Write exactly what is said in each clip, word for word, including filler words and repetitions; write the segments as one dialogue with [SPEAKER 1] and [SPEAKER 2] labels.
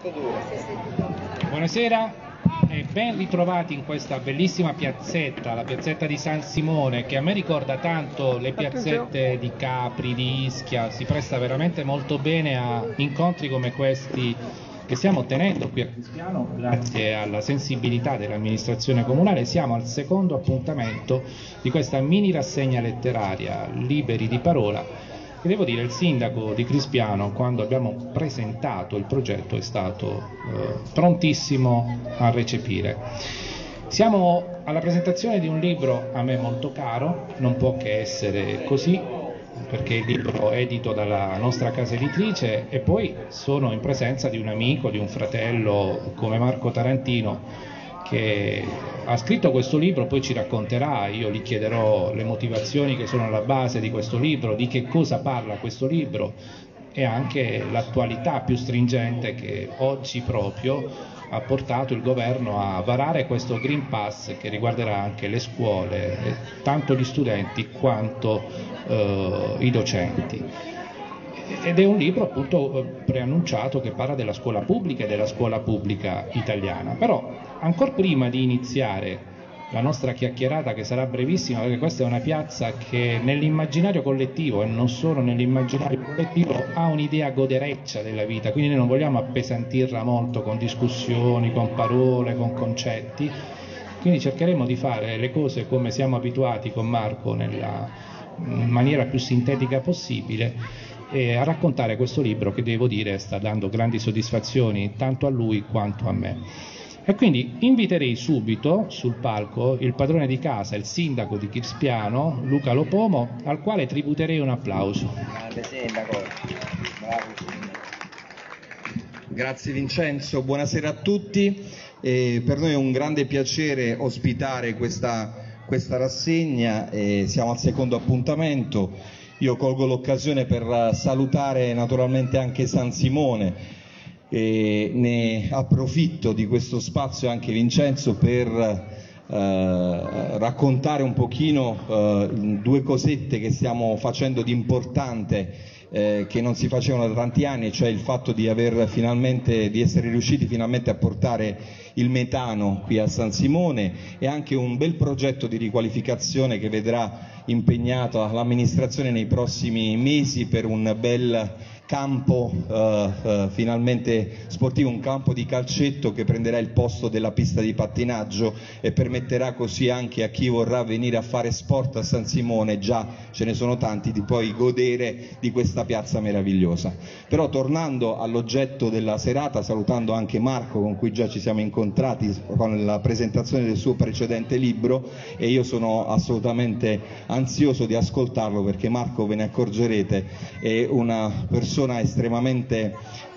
[SPEAKER 1] Buonasera e ben ritrovati in questa bellissima piazzetta, la piazzetta di San Simone, che a me ricorda tanto le piazzette di Capri, di Ischia, si presta veramente molto bene a incontri come questi che stiamo ottenendo qui a Crispiano grazie alla sensibilità dell'amministrazione comunale. Siamo al secondo appuntamento di questa mini rassegna letteraria Liberi di Parola. E devo dire, il sindaco di Crispiano, quando abbiamo presentato il progetto, è stato eh, prontissimo a recepire. Siamo alla presentazione di un libro a me molto caro, non può che essere così, perché il libro è edito dalla nostra casa editrice, e poi sono in presenza di un amico, di un fratello come Marco Tarantino, che ha scritto questo libro. Poi ci racconterà, io gli chiederò le motivazioni che sono alla base di questo libro, di che cosa parla questo libro e anche l'attualità più stringente che oggi proprio ha portato il governo a varare questo Green Pass che riguarderà anche le scuole, tanto gli studenti quanto eh, i docenti. Ed è un libro appunto preannunciato che parla della scuola pubblica e della scuola pubblica italiana. Però ancora prima di iniziare la nostra chiacchierata, che sarà brevissima, perché questa è una piazza che nell'immaginario collettivo e non solo nell'immaginario collettivo ha un'idea godereccia della vita, quindi noi non vogliamo appesantirla molto con discussioni, con parole, con concetti, quindi cercheremo di fare le cose come siamo abituati con Marco, nella maniera più sintetica possibile, e a raccontare questo libro che, devo dire, sta dando grandi soddisfazioni tanto a lui quanto a me. E quindi inviterei subito sul palco il padrone di casa, il sindaco di Crispiano, Luca Lopomo, al quale tributerei un applauso.
[SPEAKER 2] Grazie Vincenzo, buonasera a tutti. E per noi è un grande piacere ospitare questa, questa rassegna, e siamo al secondo appuntamento. Io colgo l'occasione per salutare naturalmente anche San Simone, e ne approfitto di questo spazio anche Vincenzo per eh, raccontare un pochino eh, due cosette che stiamo facendo di importante, eh, che non si facevano da tanti anni, cioè il fatto di aver finalmente, di essere riusciti finalmente a portare il metano qui a San Simone, e anche un bel progetto di riqualificazione che vedrà impegnato l'amministrazione nei prossimi mesi per un bel campo eh, eh, finalmente sportivo, un campo di calcetto che prenderà il posto della pista di pattinaggio e permetterà così anche a chi vorrà venire a fare sport a San Simone, già ce ne sono tanti, di poi godere di questa piazza meravigliosa. Però tornando all'oggetto della serata, salutando anche Marco, con cui già ci siamo incontrati con la presentazione del suo precedente libro, e io sono assolutamente ansioso di ascoltarlo, perché Marco, ve ne accorgerete, è una persona estremamente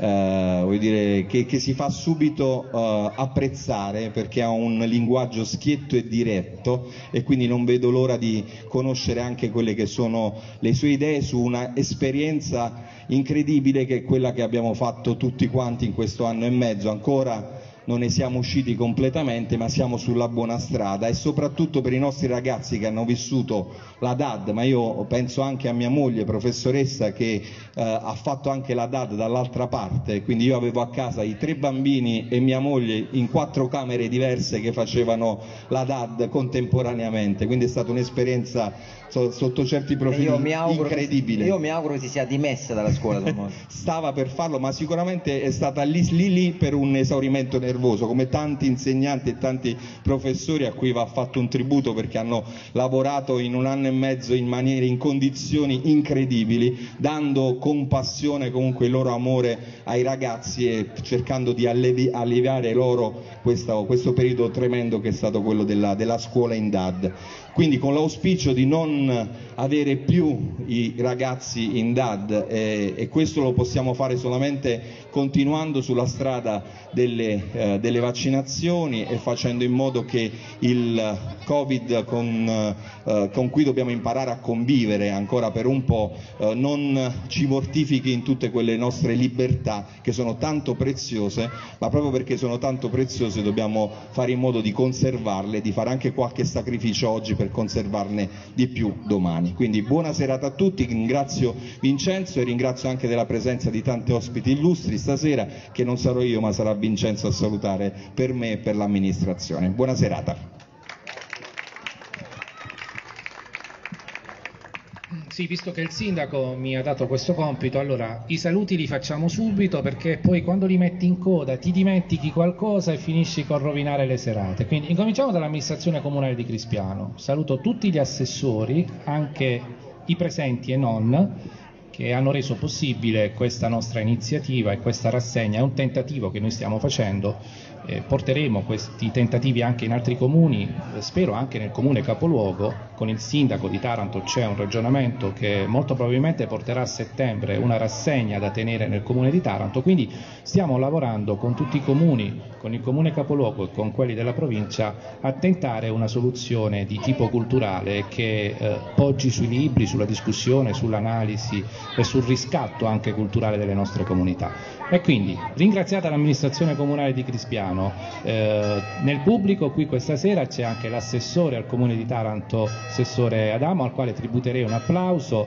[SPEAKER 2] eh, vuol dire, che, che si fa subito eh, apprezzare, perché ha un linguaggio schietto e diretto, e quindi non vedo l'ora di conoscere anche quelle che sono le sue idee su una esperienza incredibile che è quella che abbiamo fatto tutti quanti in questo anno e mezzo. Ancora non ne siamo usciti completamente, ma siamo sulla buona strada, e soprattutto per i nostri ragazzi che hanno vissuto la D A D, ma io penso anche a mia moglie, professoressa, che eh, ha fatto anche la D A D dall'altra parte, quindi io avevo a casa i tre bambini e mia moglie in quattro camere diverse che facevano la D A D contemporaneamente, quindi è stata un'esperienza so, sotto certi profili io mi incredibile.
[SPEAKER 3] Che, io mi auguro che si sia dimessa dalla scuola.
[SPEAKER 2] Stava per farlo, ma sicuramente è stata lì lì, lì per un esaurimento nervoso, come tanti insegnanti e tanti professori a cui va fatto un tributo, perché hanno lavorato in un anno e mezzo in maniere, in condizioni incredibili, dando con passione comunque il loro amore ai ragazzi e cercando di allevi, alleviare loro questo, questo periodo tremendo che è stato quello della, della scuola in D A D. Quindi con l'auspicio di non avere più i ragazzi in D A D, eh, e questo lo possiamo fare solamente continuando sulla strada delle, eh, delle vaccinazioni e facendo in modo che il Covid con, eh, con cui dobbiamo imparare a convivere ancora per un po' eh, non ci mortifichi in tutte quelle nostre libertà che sono tanto preziose, ma proprio perché sono tanto preziose dobbiamo fare in modo di conservarle, di fare anche qualche sacrificio oggi per per conservarne di più domani. Quindi buona serata a tutti, ringrazio Vincenzo e ringrazio anche della presenza di tanti ospiti illustri stasera, che non sarò io ma sarà Vincenzo a salutare per me e per l'amministrazione. Buona serata.
[SPEAKER 1] Sì, visto che il sindaco mi ha dato questo compito, allora i saluti li facciamo subito, perché poi quando li metti in coda ti dimentichi qualcosa e finisci con rovinare le serate. Quindi incominciamo dall'amministrazione comunale di Crispiano. Saluto tutti gli assessori, anche i presenti e non, che hanno reso possibile questa nostra iniziativa e questa rassegna. È un tentativo che noi stiamo facendo. Eh, porteremo questi tentativi anche in altri comuni, eh, spero anche nel comune capoluogo. Con il sindaco di Taranto c'è un ragionamento che molto probabilmente porterà a settembre una rassegna da tenere nel comune di Taranto, quindi stiamo lavorando con tutti i comuni, con il comune capoluogo e con quelli della provincia, a tentare una soluzione di tipo culturale che eh, poggi sui libri, sulla discussione, sull'analisi e sul riscatto anche culturale delle nostre comunità. E quindi, ringraziata l'amministrazione comunale di Crispiano, eh, nel pubblico qui questa sera c'è anche l'assessore al comune di Taranto, assessore Adamo, al quale tributerei un applauso,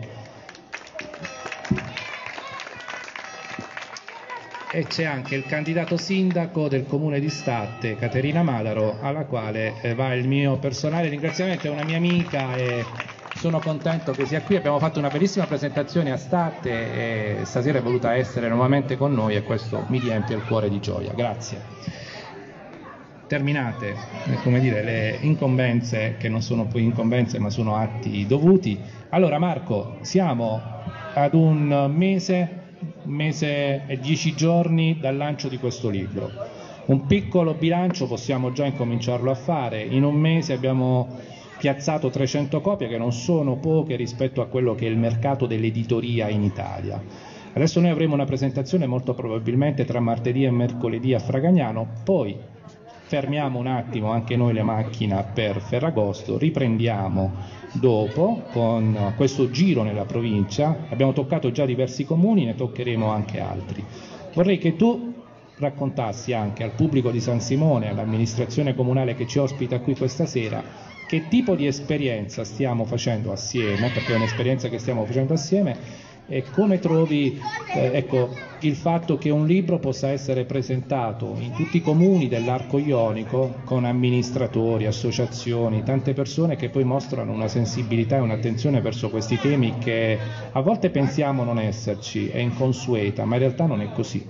[SPEAKER 1] e c'è anche il candidato sindaco del comune di Statte, Caterina Madaro, alla quale eh, va il mio personale ringraziamento. È una mia amica e sono contento che sia qui. Abbiamo fatto una bellissima presentazione a Statte e stasera è voluta essere nuovamente con noi e questo mi riempie il cuore di gioia. Grazie. Terminate, come dire, le incombenze, che non sono poi incombenze ma sono atti dovuti. Allora Marco, siamo ad un mese, un mese e dieci giorni dal lancio di questo libro. Un piccolo bilancio possiamo già incominciarlo a fare. In un mese abbiamo piazzato trecento copie, che non sono poche rispetto a quello che è il mercato dell'editoria in Italia. Adesso noi avremo una presentazione molto probabilmente tra martedì e mercoledì a Fragagnano, poi fermiamo un attimo anche noi le macchine per Ferragosto, riprendiamo dopo con questo giro nella provincia. Abbiamo toccato già diversi comuni, ne toccheremo anche altri. Vorrei che tu raccontassi anche al pubblico di San Simone, all'amministrazione comunale che ci ospita qui questa sera, che tipo di esperienza stiamo facendo assieme, perché è un'esperienza che stiamo facendo assieme, e come trovi eh, ecco, il fatto che un libro possa essere presentato in tutti i comuni dell'arco ionico con amministratori, associazioni, tante persone che poi mostrano una sensibilità e un'attenzione verso questi temi che a volte pensiamo non esserci, è inconsueta, ma in realtà non è così.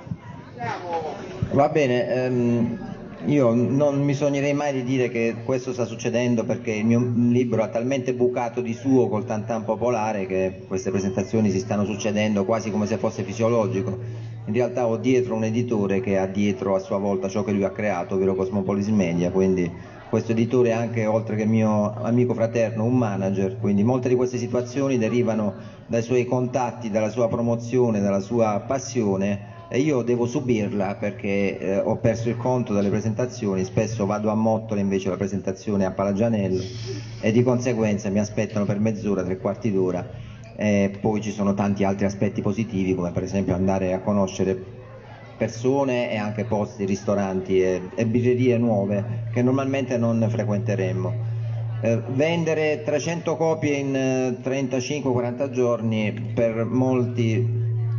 [SPEAKER 3] Va bene, ehm, io non mi sognerei mai di dire che questo sta succedendo, perché il mio libro ha talmente bucato di suo col tantan popolare che queste presentazioni si stanno succedendo quasi come se fosse fisiologico. In realtà ho dietro un editore che ha dietro a sua volta ciò che lui ha creato, ovvero Cosmopolis Media, quindi questo editore è anche, oltre che mio amico fraterno, un manager, quindi molte di queste situazioni derivano dai suoi contatti, dalla sua promozione, dalla sua passione, e io devo subirla perché eh, ho perso il conto delle presentazioni, spesso vado a Mottole invece la presentazione a Palagianello e di conseguenza mi aspettano per mezz'ora, tre quarti d'ora, e poi ci sono tanti altri aspetti positivi, come per esempio andare a conoscere persone e anche posti, ristoranti e, e birrerie nuove che normalmente non frequenteremmo. Eh, vendere trecento copie in eh, trentacinque quaranta giorni per molti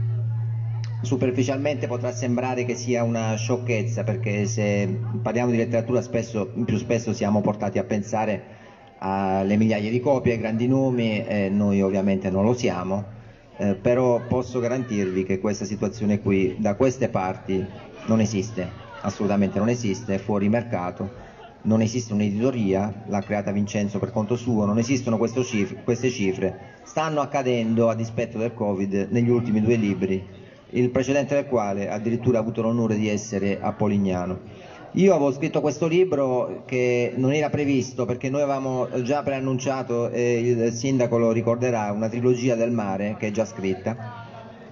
[SPEAKER 3] superficialmente potrà sembrare che sia una sciocchezza, perché se parliamo di letteratura spesso, più spesso siamo portati a pensare alle migliaia di copie, ai grandi nomi, e noi ovviamente non lo siamo, eh, però posso garantirvi che questa situazione qui da queste parti non esiste, assolutamente non esiste, è fuori mercato, non esiste un'editoria, l'ha creata Vincenzo per conto suo, non esistono cifre, queste cifre, stanno accadendo a dispetto del Covid negli ultimi due libri, il precedente del quale addirittura ha avuto l'onore di essere a Polignano. Io avevo scritto questo libro che non era previsto, perché noi avevamo già preannunciato, e il sindaco lo ricorderà, una trilogia del mare che è già scritta,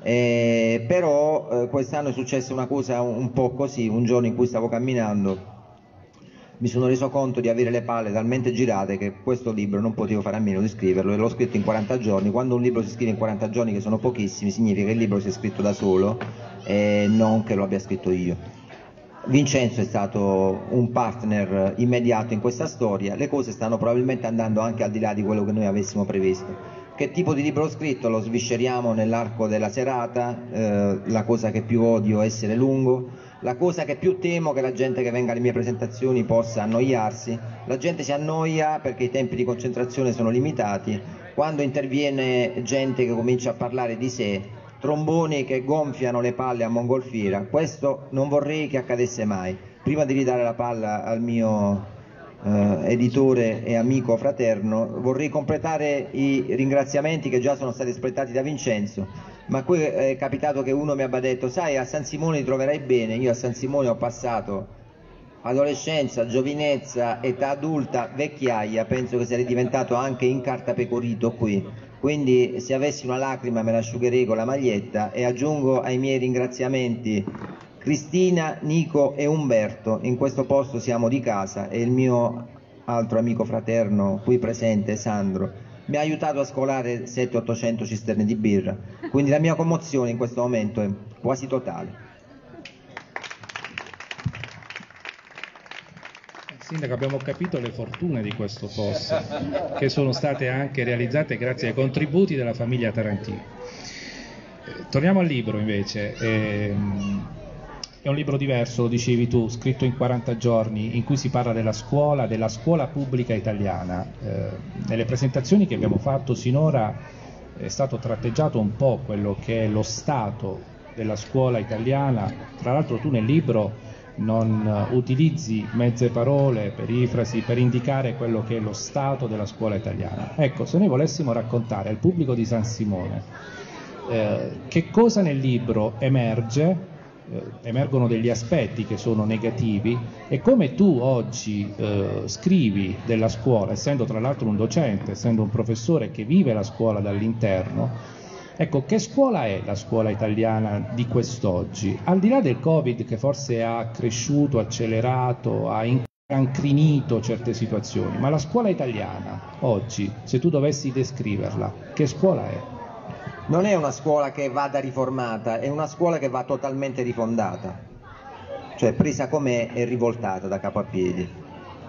[SPEAKER 3] eh, però eh, quest'anno è successa una cosa un po' così. Un giorno in cui stavo camminando mi sono reso conto di avere le palle talmente girate che questo libro non potevo fare a meno di scriverlo, e l'ho scritto in quaranta giorni. Quando un libro si scrive in quaranta giorni, che sono pochissimi, significa che il libro si è scritto da solo e non che lo abbia scritto io. Vincenzo è stato un partner immediato in questa storia, le cose stanno probabilmente andando anche al di là di quello che noi avessimo previsto. Che tipo di libro ho scritto lo svisceriamo nell'arco della serata, eh, la cosa che più odio è essere lungo, la cosa che più temo è che la gente che venga alle mie presentazioni possa annoiarsi, la gente si annoia perché i tempi di concentrazione sono limitati, quando interviene gente che comincia a parlare di sé, tromboni che gonfiano le palle a mongolfiera, questo non vorrei che accadesse mai. Prima di ridare la palla al mio eh, editore e amico fraterno, vorrei completare i ringraziamenti che già sono stati espletati da Vincenzo, ma qui è capitato che uno mi abbia detto: sai, a San Simone ti troverai bene. Io a San Simone ho passato adolescenza, giovinezza, età adulta, vecchiaia, penso che sarei diventato anche incartapecorito qui, quindi se avessi una lacrima me la asciugherei con la maglietta. E aggiungo ai miei ringraziamenti Cristina, Nico e Umberto, in questo posto siamo di casa, e il mio altro amico fraterno qui presente, Sandro, mi ha aiutato a scolare settecento ottocento cisterne di birra, quindi la mia commozione in questo momento è quasi totale.
[SPEAKER 1] Sindaco, abbiamo capito le fortune di questo posto, che sono state anche realizzate grazie ai contributi della famiglia Tarantini. Eh, torniamo al libro invece. Eh, è un libro diverso, lo dicevi tu, scritto in quaranta giorni, in cui si parla della scuola, della scuola pubblica italiana. Eh, nelle presentazioni che abbiamo fatto sinora è stato tratteggiato un po' quello che è lo stato della scuola italiana. Tra l'altro tu nel libro non utilizzi mezze parole, perifrasi per indicare quello che è lo stato della scuola italiana. Ecco, se noi volessimo raccontare al pubblico di San Simone eh, che cosa nel libro emerge, eh, emergono degli aspetti che sono negativi, e come tu oggi eh, scrivi della scuola, essendo tra l'altro un docente, essendo un professore che vive la scuola dall'interno. Ecco, che scuola è la scuola italiana di quest'oggi? Al di là del Covid, che forse ha cresciuto, accelerato, ha incancrinito certe situazioni, ma la scuola italiana oggi, se tu dovessi descriverla, che scuola è?
[SPEAKER 3] Non è una scuola che vada riformata, è una scuola che va totalmente rifondata, cioè presa com'è e rivoltata da capo a piedi.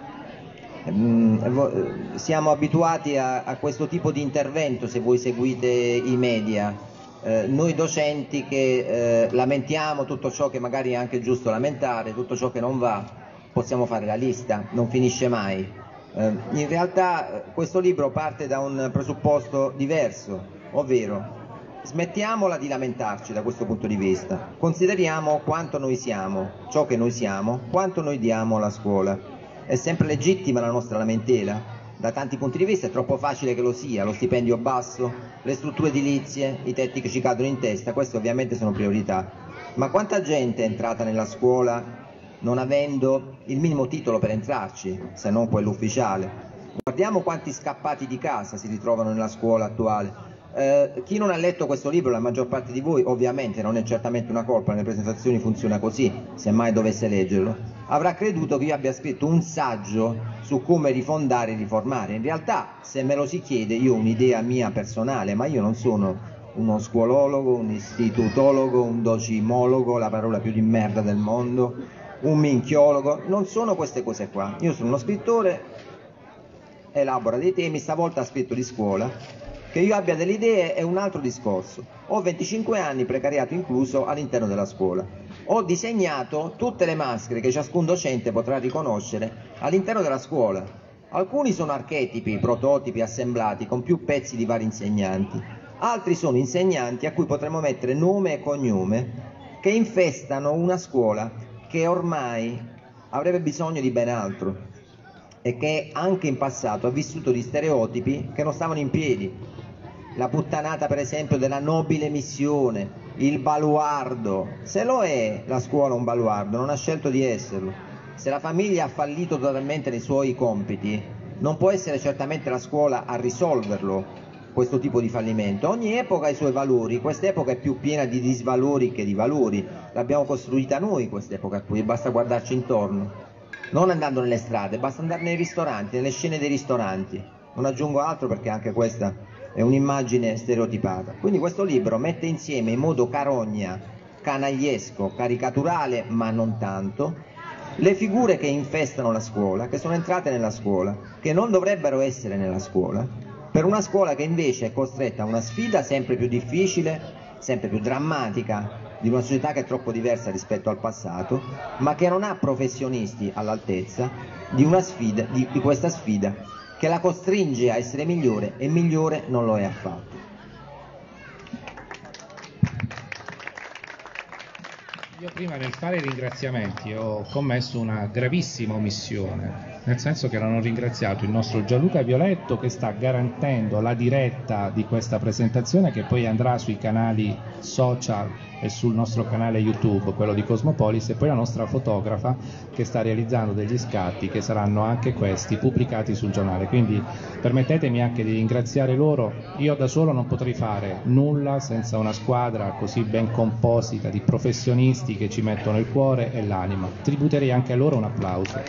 [SPEAKER 3] Siamo abituati a, a questo tipo di intervento, se voi seguite i media, eh, noi docenti che eh, lamentiamo tutto ciò che magari è anche giusto lamentare, tutto ciò che non va, possiamo fare la lista, non finisce mai. Eh, in realtà questo libro parte da un presupposto diverso, ovvero smettiamola di lamentarci da questo punto di vista, consideriamo quanto noi siamo, ciò che noi siamo, quanto noi diamo alla scuola. È sempre legittima la nostra lamentela, da tanti punti di vista è troppo facile che lo sia, lo stipendio basso, le strutture edilizie, i tetti che ci cadono in testa, queste ovviamente sono priorità. Ma quanta gente è entrata nella scuola non avendo il minimo titolo per entrarci, se non quello ufficiale? Guardiamo quanti scappati di casa si ritrovano nella scuola attuale. Eh, chi non ha letto questo libro, la maggior parte di voi, ovviamente non è certamente una colpa, nelle presentazioni funziona così, se mai dovesse leggerlo, avrà creduto che io abbia scritto un saggio su come rifondare e riformare. In realtà, se me lo si chiede, io ho un'idea mia personale, ma io non sono uno scuolologo, un istitutologo, un docimologo, la parola più di merda del mondo, un minchiologo, non sono queste cose qua. Io sono uno scrittore, elabora dei temi, stavolta ha scritto di scuola. Che io abbia delle idee è un altro discorso. Ho venticinque anni, precariato incluso, all'interno della scuola. Ho disegnato tutte le maschere che ciascun docente potrà riconoscere all'interno della scuola. Alcuni sono archetipi, prototipi assemblati con più pezzi di vari insegnanti. Altri sono insegnanti a cui potremmo mettere nome e cognome, che infestano una scuola che ormai avrebbe bisogno di ben altro e che anche in passato ha vissuto di stereotipi che non stavano in piedi. La puttanata per esempio della nobile missione, il baluardo. Se lo è la scuola un baluardo, non ha scelto di esserlo. Se la famiglia ha fallito totalmente nei suoi compiti, non può essere certamente la scuola a risolverlo, questo tipo di fallimento. Ogni epoca ha i suoi valori, quest'epoca è più piena di disvalori che di valori. L'abbiamo costruita noi quest'epoca qui, basta guardarci intorno. Non andando nelle strade, basta andare nei ristoranti, nelle scene dei ristoranti. Non aggiungo altro perché anche questa è un'immagine stereotipata. Quindi questo libro mette insieme in modo carogna, canagliesco, caricaturale ma non tanto, le figure che infestano la scuola, che sono entrate nella scuola, che non dovrebbero essere nella scuola, per una scuola che invece è costretta a una sfida sempre più difficile, sempre più drammatica, di una società che è troppo diversa rispetto al passato, ma che non ha professionisti all'altezza di, una sfida, di, di questa sfida, che la costringe a essere migliore e migliore non lo è affatto.
[SPEAKER 1] Io prima nel fare i ringraziamenti ho commesso una gravissima omissione, nel senso che non ho ringraziato il nostro Gianluca Violetto che sta garantendo la diretta di questa presentazione che poi andrà sui canali social e sul nostro canale YouTube, quello di Cosmopolis, e poi la nostra fotografa che sta realizzando degli scatti che saranno anche questi pubblicati sul giornale. Quindi permettetemi anche di ringraziare loro. Io da solo non potrei fare nulla senza una squadra così ben composita di professionisti che ci mettono il cuore e l'anima. Tributerei anche a loro un applauso.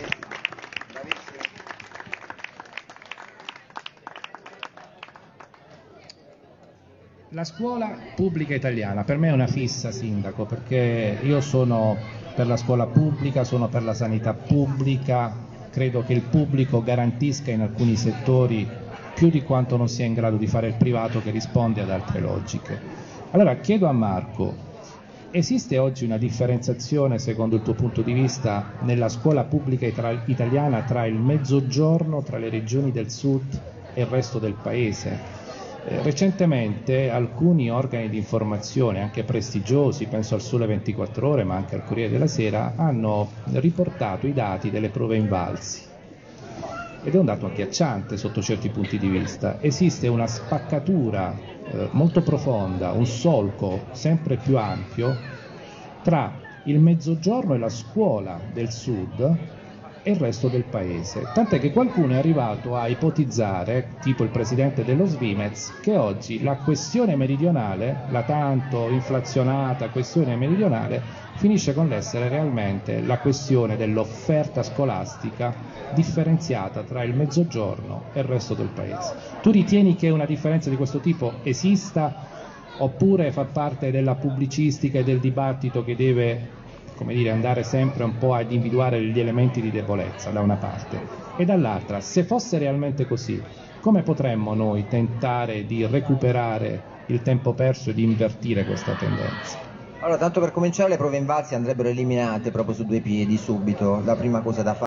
[SPEAKER 1] La scuola pubblica italiana per me è una fissa, sindaco, perché io sono per la scuola pubblica, sono per la sanità pubblica, credo che il pubblico garantisca in alcuni settori più di quanto non sia in grado di fare il privato che risponde ad altre logiche. Allora chiedo a Marco, esiste oggi una differenziazione secondo il tuo punto di vista nella scuola pubblica italiana tra il mezzogiorno, tra le regioni del sud e il resto del paese? Eh, recentemente alcuni organi di informazione, anche prestigiosi, penso al Sole ventiquattro Ore ma anche al Corriere della Sera, hanno riportato i dati delle prove Invalsi. Ed è un dato agghiacciante sotto certi punti di vista. Esiste una spaccatura eh, molto profonda, un solco sempre più ampio tra il mezzogiorno e la scuola del sud e il resto del paese, tant'è che qualcuno è arrivato a ipotizzare, tipo il presidente dello Svimez, che oggi la questione meridionale, la tanto inflazionata questione meridionale, finisce con l'essere realmente la questione dell'offerta scolastica differenziata tra il mezzogiorno e il resto del paese. Tu ritieni che una differenza di questo tipo esista oppure fa parte della pubblicistica e del dibattito che deve, come dire, andare sempre un po' ad individuare gli elementi di debolezza da una parte e dall'altra, se fosse realmente così, come potremmo noi tentare di recuperare il tempo perso e di invertire questa tendenza?
[SPEAKER 3] Allora, tanto per cominciare, le prove Invalsi andrebbero eliminate proprio su due piedi subito. La prima cosa da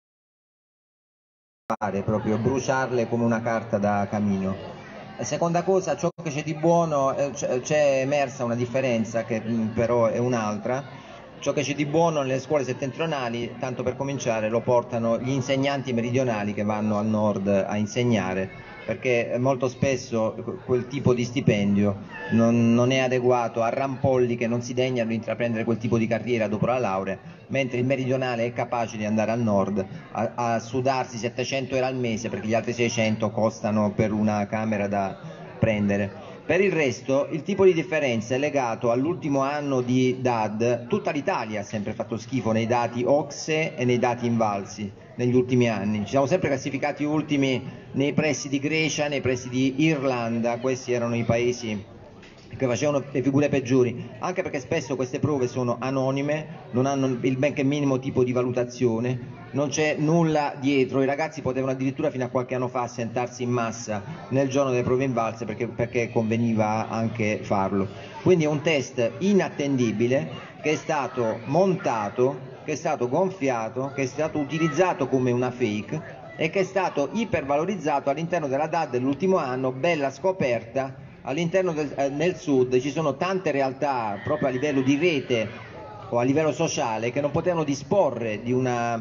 [SPEAKER 3] fare è proprio bruciarle come una carta da camino. La seconda cosa, ciò che c'è di buono, c'è emersa una differenza che però è un'altra. Ciò che c'è di buono nelle scuole settentrionali, tanto per cominciare, lo portano gli insegnanti meridionali che vanno al nord a insegnare, perché molto spesso quel tipo di stipendio non, non è adeguato a rampolli che non si degnano di intraprendere quel tipo di carriera dopo la laurea, mentre il meridionale è capace di andare al nord a, a sudarsi settecento euro al mese perché gli altri seicento costano per una camera da prendere. Per il resto il tipo di differenza è legato all'ultimo anno di D A D. Tutta l'Italia ha sempre fatto schifo nei dati O C S E e nei dati Invalsi negli ultimi anni. Ci siamo sempre classificati ultimi nei pressi di Grecia, nei pressi di Irlanda, questi erano i paesi che facevano le figure peggiori, anche perché spesso queste prove sono anonime, non hanno il benché minimo tipo di valutazione, non c'è nulla dietro. I ragazzi potevano addirittura fino a qualche anno fa assentarsi in massa nel giorno delle prove Invalse perché, perché conveniva anche farlo. Quindi è un test inattendibile che è stato montato, che è stato gonfiato, che è stato utilizzato come una fake e che è stato ipervalorizzato all'interno della D A D dell'ultimo anno, bella scoperta. All'interno del eh, nel sud ci sono tante realtà proprio a livello di rete o a livello sociale che non potevano disporre di una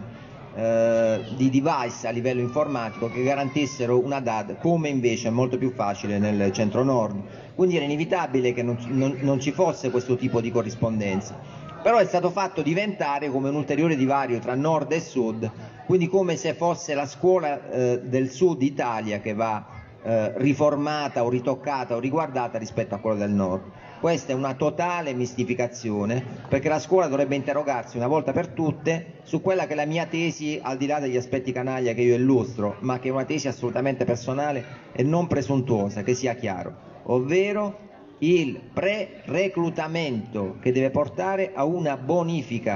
[SPEAKER 3] eh, di device a livello informatico che garantissero una D A D, come invece è molto più facile nel centro nord. Quindi era inevitabile che non, non, non ci fosse questo tipo di corrispondenza, però è stato fatto diventare come un ulteriore divario tra nord e sud, quindi come se fosse la scuola eh, del sud Italia che va Eh, riformata o ritoccata o riguardata rispetto a quella del nord. Questa è una totale mistificazione, perché la scuola dovrebbe interrogarsi una volta per tutte su quella che è la mia tesi, al di là degli aspetti canaglia che io illustro, ma che è una tesi assolutamente personale e non presuntuosa, che sia chiaro, ovvero il pre-reclutamento che deve portare a una bonifica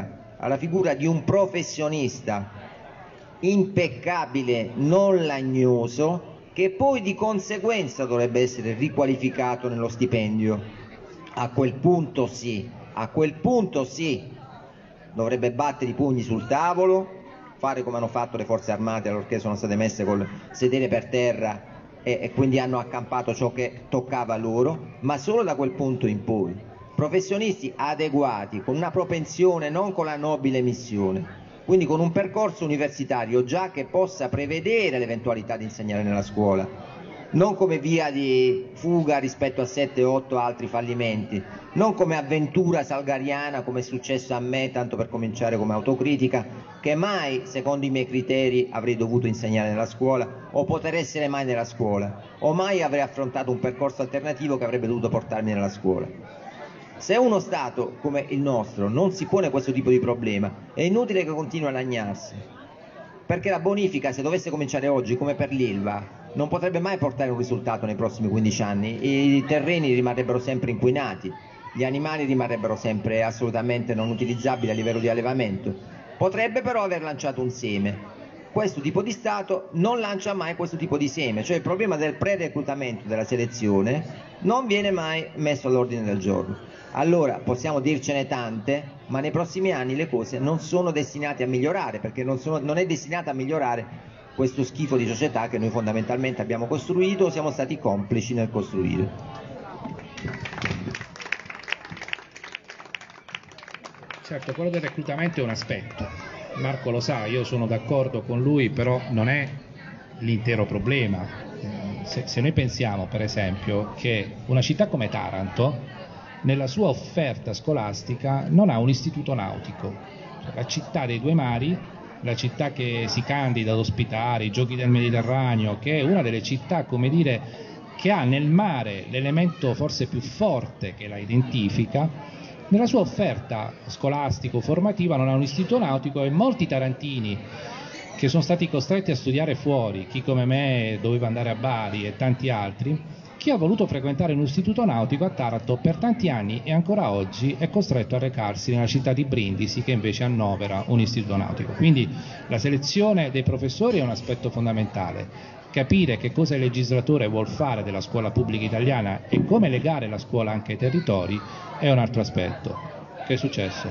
[SPEAKER 3] alla figura di un professionista impeccabile, non lagnoso, che poi di conseguenza dovrebbe essere riqualificato nello stipendio. A quel punto sì, a quel punto sì, dovrebbe battere i pugni sul tavolo, fare come hanno fatto le forze armate allorché sono state messe col sedere per terra e, e quindi hanno accampato ciò che toccava loro, ma solo da quel punto in poi. Professionisti adeguati, con una propensione, non con la nobile missione, quindi con un percorso universitario già che possa prevedere l'eventualità di insegnare nella scuola, non come via di fuga rispetto a sette otto altri fallimenti, non come avventura salgariana come è successo a me, tanto per cominciare come autocritica, che mai secondo i miei criteri avrei dovuto insegnare nella scuola o poter essere mai nella scuola, o mai avrei affrontato un percorso alternativo che avrebbe dovuto portarmi nella scuola. Se uno Stato come il nostro non si pone questo tipo di problema, è inutile che continui a lagnarsi, perché la bonifica, se dovesse cominciare oggi come per l'Ilva, non potrebbe mai portare un risultato nei prossimi quindici anni. I terreni rimarrebbero sempre inquinati, gli animali rimarrebbero sempre assolutamente non utilizzabili a livello di allevamento. Potrebbe però aver lanciato un seme. Questo tipo di Stato non lancia mai questo tipo di seme, cioè il problema del pre-reclutamento, della selezione, non viene mai messo all'ordine del giorno. Allora possiamo dircene tante, ma nei prossimi anni le cose non sono destinate a migliorare, perché non, sono, non è destinata a migliorare questo schifo di società che noi fondamentalmente abbiamo costruito o siamo stati complici nel costruire.
[SPEAKER 1] Certo, quello del reclutamento è un aspetto, Marco lo sa, io sono d'accordo con lui, però non è l'intero problema. Se, se noi pensiamo per esempio che una città come Taranto nella sua offerta scolastica non ha un istituto nautico, la città dei due mari, la città che si candida ad ospitare i giochi del Mediterraneo, che è una delle città, come dire, che ha nel mare l'elemento forse più forte che la identifica, nella sua offerta scolastico-formativa non ha un istituto nautico, e molti tarantini che sono stati costretti a studiare fuori, chi come me doveva andare a Bari e tanti altri, chi ha voluto frequentare un istituto nautico a Taranto per tanti anni e ancora oggi è costretto a recarsi nella città di Brindisi, che invece annovera un istituto nautico. Quindi la selezione dei professori è un aspetto fondamentale. Capire che cosa il legislatore vuol fare della scuola pubblica italiana e come legare la scuola anche ai territori è un altro aspetto. Che è successo?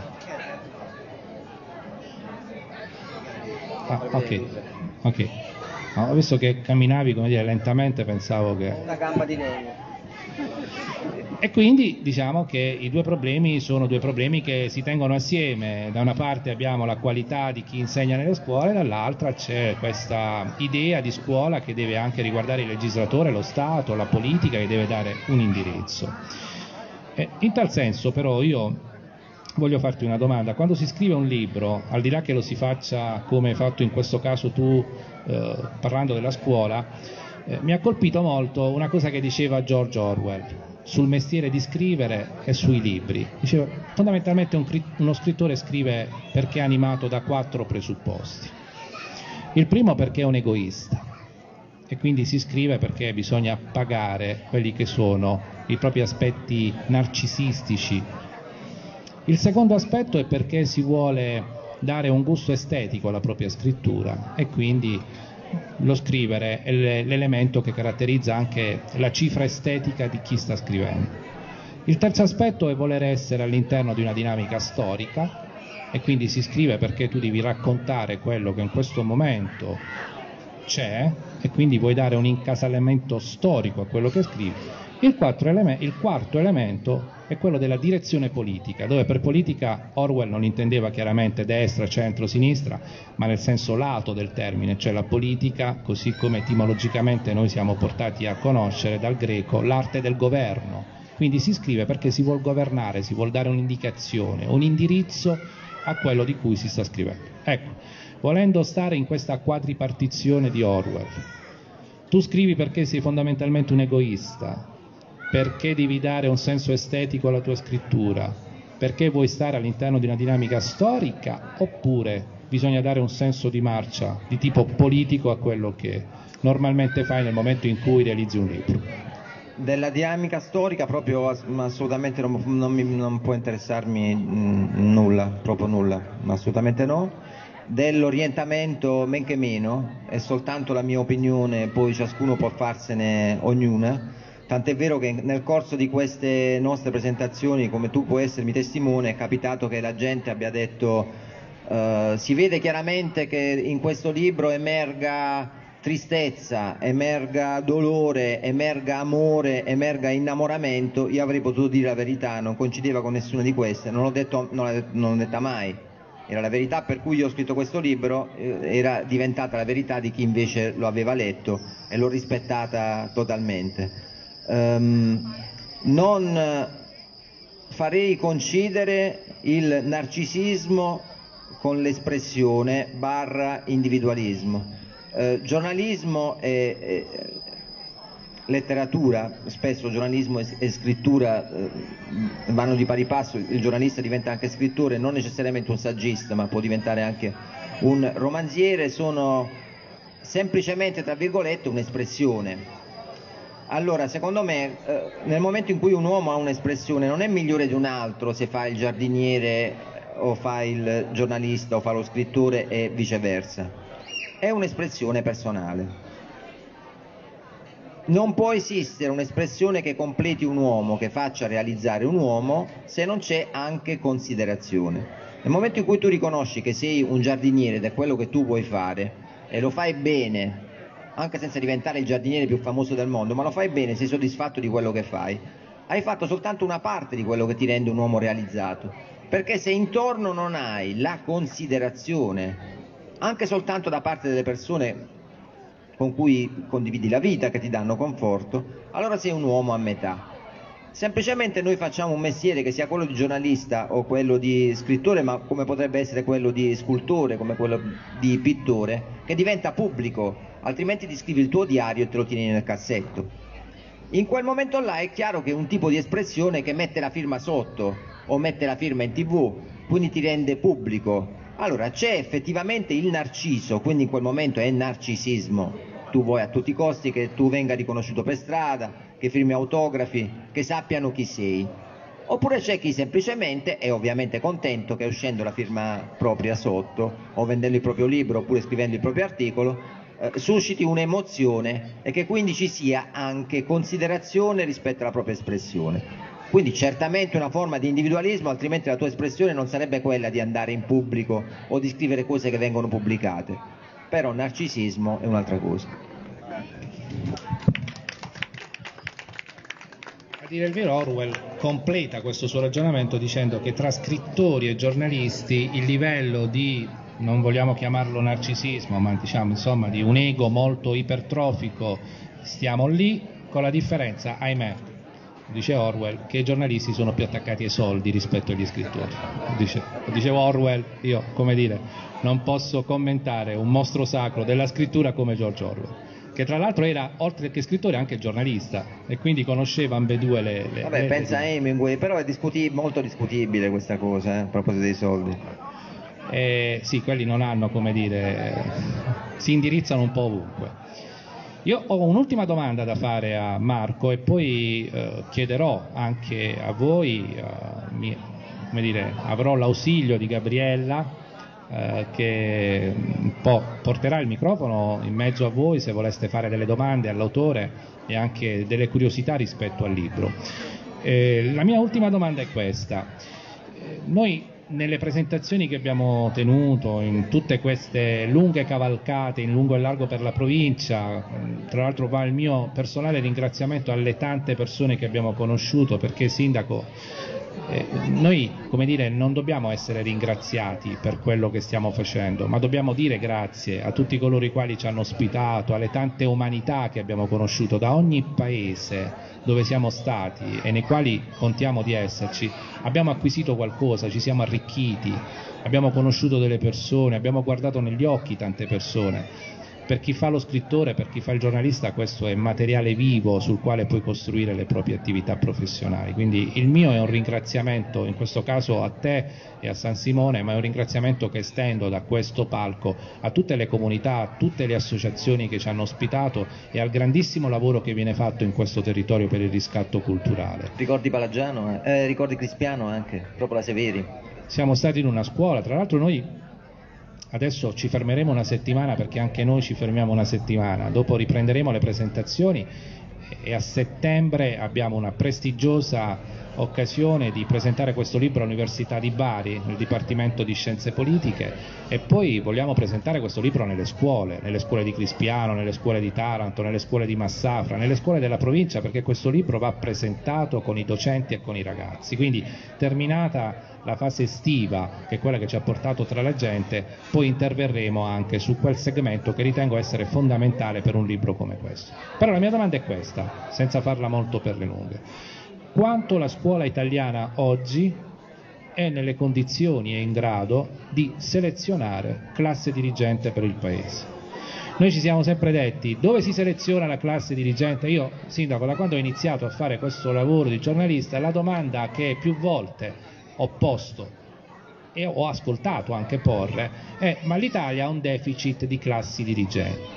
[SPEAKER 1] Ah, ok, ok. No, visto che camminavi, come dire, lentamente, pensavo che...
[SPEAKER 3] Una gamba di legno.
[SPEAKER 1] E quindi diciamo che i due problemi sono due problemi che si tengono assieme. Da una parte abbiamo la qualità di chi insegna nelle scuole, dall'altra c'è questa idea di scuola che deve anche riguardare il legislatore, lo Stato, la politica, che deve dare un indirizzo. E in tal senso però io voglio farti una domanda. Quando si scrive un libro, al di là che lo si faccia come hai fatto in questo caso tu, eh, parlando della scuola, eh, mi ha colpito molto una cosa che diceva George Orwell sul mestiere di scrivere e sui libri. Diceva, fondamentalmente un, uno scrittore scrive perché è animato da quattro presupposti. Il primo, perché è un egoista, e quindi si scrive perché bisogna pagare quelli che sono i propri aspetti narcisistici. Il secondo aspetto è perché si vuole dare un gusto estetico alla propria scrittura, e quindi lo scrivere è l'elemento che caratterizza anche la cifra estetica di chi sta scrivendo. Il terzo aspetto è voler essere all'interno di una dinamica storica, e quindi si scrive perché tu devi raccontare quello che in questo momento c'è, e quindi vuoi dare un incasallamento storico a quello che scrivi. Il, eleme- il quarto elemento è quello della direzione politica, dove per politica Orwell non intendeva chiaramente destra, centro, sinistra, ma nel senso lato del termine, cioè la politica, così come etimologicamente noi siamo portati a conoscere dal greco, l'arte del governo. Quindi si scrive perché si vuol governare, si vuol dare un'indicazione, un indirizzo a quello di cui si sta scrivendo. Ecco, volendo stare in questa quadripartizione di Orwell, tu scrivi perché sei fondamentalmente un egoista, perché devi dare un senso estetico alla tua scrittura, perché vuoi stare all'interno di una dinamica storica, oppure bisogna dare un senso di marcia di tipo politico a quello che normalmente fai nel momento in cui realizzi un libro.
[SPEAKER 3] Della dinamica storica proprio assolutamente non, non, mi, non può interessarmi nulla, proprio nulla, assolutamente no. Dell'orientamento men che meno, è soltanto la mia opinione, poi ciascuno può farsene ognuna, tant'è vero che nel corso di queste nostre presentazioni, come tu puoi essermi testimone, è capitato che la gente abbia detto uh, si vede chiaramente che in questo libro emerga tristezza, emerga dolore, emerga amore, emerga innamoramento. Io avrei potuto dire la verità, non coincideva con nessuna di queste, non l'ho detto, non l'ho detta mai. Era la verità per cui io ho scritto questo libro, era diventata la verità di chi invece lo aveva letto e l'ho rispettata totalmente. Um, non farei coincidere il narcisismo con l'espressione barra individualismo. Eh, giornalismo e, e letteratura, spesso giornalismo e, e scrittura eh, vanno di pari passo, il giornalista diventa anche scrittore, non necessariamente un saggista, ma può diventare anche un romanziere, sono semplicemente, tra virgolette, un'espressione. Allora, secondo me, eh, nel momento in cui un uomo ha un'espressione non è migliore di un altro se fa il giardiniere o fa il giornalista o fa lo scrittore e viceversa. È un'espressione personale. Non può esistere un'espressione che completi un uomo, che faccia realizzare un uomo, se non c'è anche considerazione. Nel momento in cui tu riconosci che sei un giardiniere ed è quello che tu vuoi fare, e lo fai bene, anche senza diventare il giardiniere più famoso del mondo, ma lo fai bene, sei soddisfatto di quello che fai, hai fatto soltanto una parte di quello che ti rende un uomo realizzato. Perché se intorno non hai la considerazione, anche soltanto da parte delle persone con cui condividi la vita, che ti danno conforto, allora sei un uomo a metà. Semplicemente noi facciamo un mestiere che sia quello di giornalista o quello di scrittore, ma come potrebbe essere quello di scultore, come quello di pittore, che diventa pubblico, altrimenti ti scrivi il tuo diario e te lo tieni nel cassetto. In quel momento là è chiaro che è un tipo di espressione che mette la firma sotto o mette la firma in tv, quindi ti rende pubblico. Allora c'è effettivamente il narciso, quindi in quel momento è narcisismo, tu vuoi a tutti i costi che tu venga riconosciuto per strada, che firmi autografi, che sappiano chi sei. Oppure c'è chi semplicemente è ovviamente contento che uscendo la firma propria sotto, o vendendo il proprio libro, oppure scrivendo il proprio articolo, eh, susciti un'emozione e che quindi ci sia anche considerazione rispetto alla propria espressione. Quindi certamente una forma di individualismo, altrimenti la tua espressione non sarebbe quella di andare in pubblico o di scrivere cose che vengono pubblicate. Però narcisismo è un'altra cosa.
[SPEAKER 1] A dire il vero, Orwell completa questo suo ragionamento dicendo che tra scrittori e giornalisti il livello di, non vogliamo chiamarlo narcisismo, ma diciamo insomma di un ego molto ipertrofico, stiamo lì, con la differenza, ahimè, dice Orwell, che i giornalisti sono più attaccati ai soldi rispetto agli scrittori. Dice, dicevo Orwell, io, come dire, non posso commentare un mostro sacro della scrittura come George Orwell, che tra l'altro era, oltre che scrittore, anche giornalista, e quindi conosceva ambedue le... le
[SPEAKER 3] Vabbè,
[SPEAKER 1] le,
[SPEAKER 3] pensa
[SPEAKER 1] le...
[SPEAKER 3] a Hemingway, però è discuti- molto discutibile questa cosa, eh, a proposito dei soldi.
[SPEAKER 1] Eh, sì, quelli non hanno, come dire, si indirizzano un po' ovunque. Io ho un'ultima domanda da fare a Marco e poi eh, chiederò anche a voi, eh, mi, come dire, avrò l'ausilio di Gabriella eh, che un po' porterà il microfono in mezzo a voi se voleste fare delle domande all'autore e anche delle curiosità rispetto al libro. Eh, la mia ultima domanda è questa. Eh, noi nelle presentazioni che abbiamo tenuto, in tutte queste lunghe cavalcate in lungo e largo per la provincia, tra l'altro va il mio personale ringraziamento alle tante persone che abbiamo conosciuto, perché sindaco, eh, noi, come dire, non dobbiamo essere ringraziati per quello che stiamo facendo, ma dobbiamo dire grazie a tutti coloro i quali ci hanno ospitato, alle tante umanità che abbiamo conosciuto da ogni paese dove siamo stati e nei quali contiamo di esserci. Abbiamo acquisito qualcosa, ci siamo arricchiti, abbiamo conosciuto delle persone, abbiamo guardato negli occhi tante persone per chi fa lo scrittore, per chi fa il giornalista, questo è materiale vivo sul quale puoi costruire le proprie attività professionali. Quindi il mio è un ringraziamento, in questo caso a te e a San Simone, ma è un ringraziamento che estendo da questo palco a tutte le comunità, a tutte le associazioni che ci hanno ospitato e al grandissimo lavoro che viene fatto in questo territorio per il riscatto culturale.
[SPEAKER 3] Ricordi Palagiano, eh, ricordi Crispiano anche, proprio la Severi.
[SPEAKER 1] Siamo stati in una scuola, tra l'altro noi adesso ci fermeremo una settimana, perché anche noi ci fermiamo una settimana, dopo riprenderemo le presentazioni e a settembre abbiamo una prestigiosa occasione di presentare questo libro all'Università di Bari, nel Dipartimento di Scienze Politiche, e poi vogliamo presentare questo libro nelle scuole, nelle scuole di Crispiano, nelle scuole di Taranto, nelle scuole di Massafra, nelle scuole della provincia, perché questo libro va presentato con i docenti e con i ragazzi. Quindi, terminata la fase estiva, che è quella che ci ha portato tra la gente, poi interverremo anche su quel segmento che ritengo essere fondamentale per un libro come questo. Però la mia domanda è questa, senza farla molto per le lunghe: quanto la scuola italiana oggi è nelle condizioni e in grado di selezionare classe dirigente per il Paese? Noi ci siamo sempre detti: dove si seleziona la classe dirigente? Io, sindaco, da quando ho iniziato a fare questo lavoro di giornalista, la domanda che più volte ho posto e ho ascoltato anche porre è: ma l'Italia ha un deficit di classi dirigenti.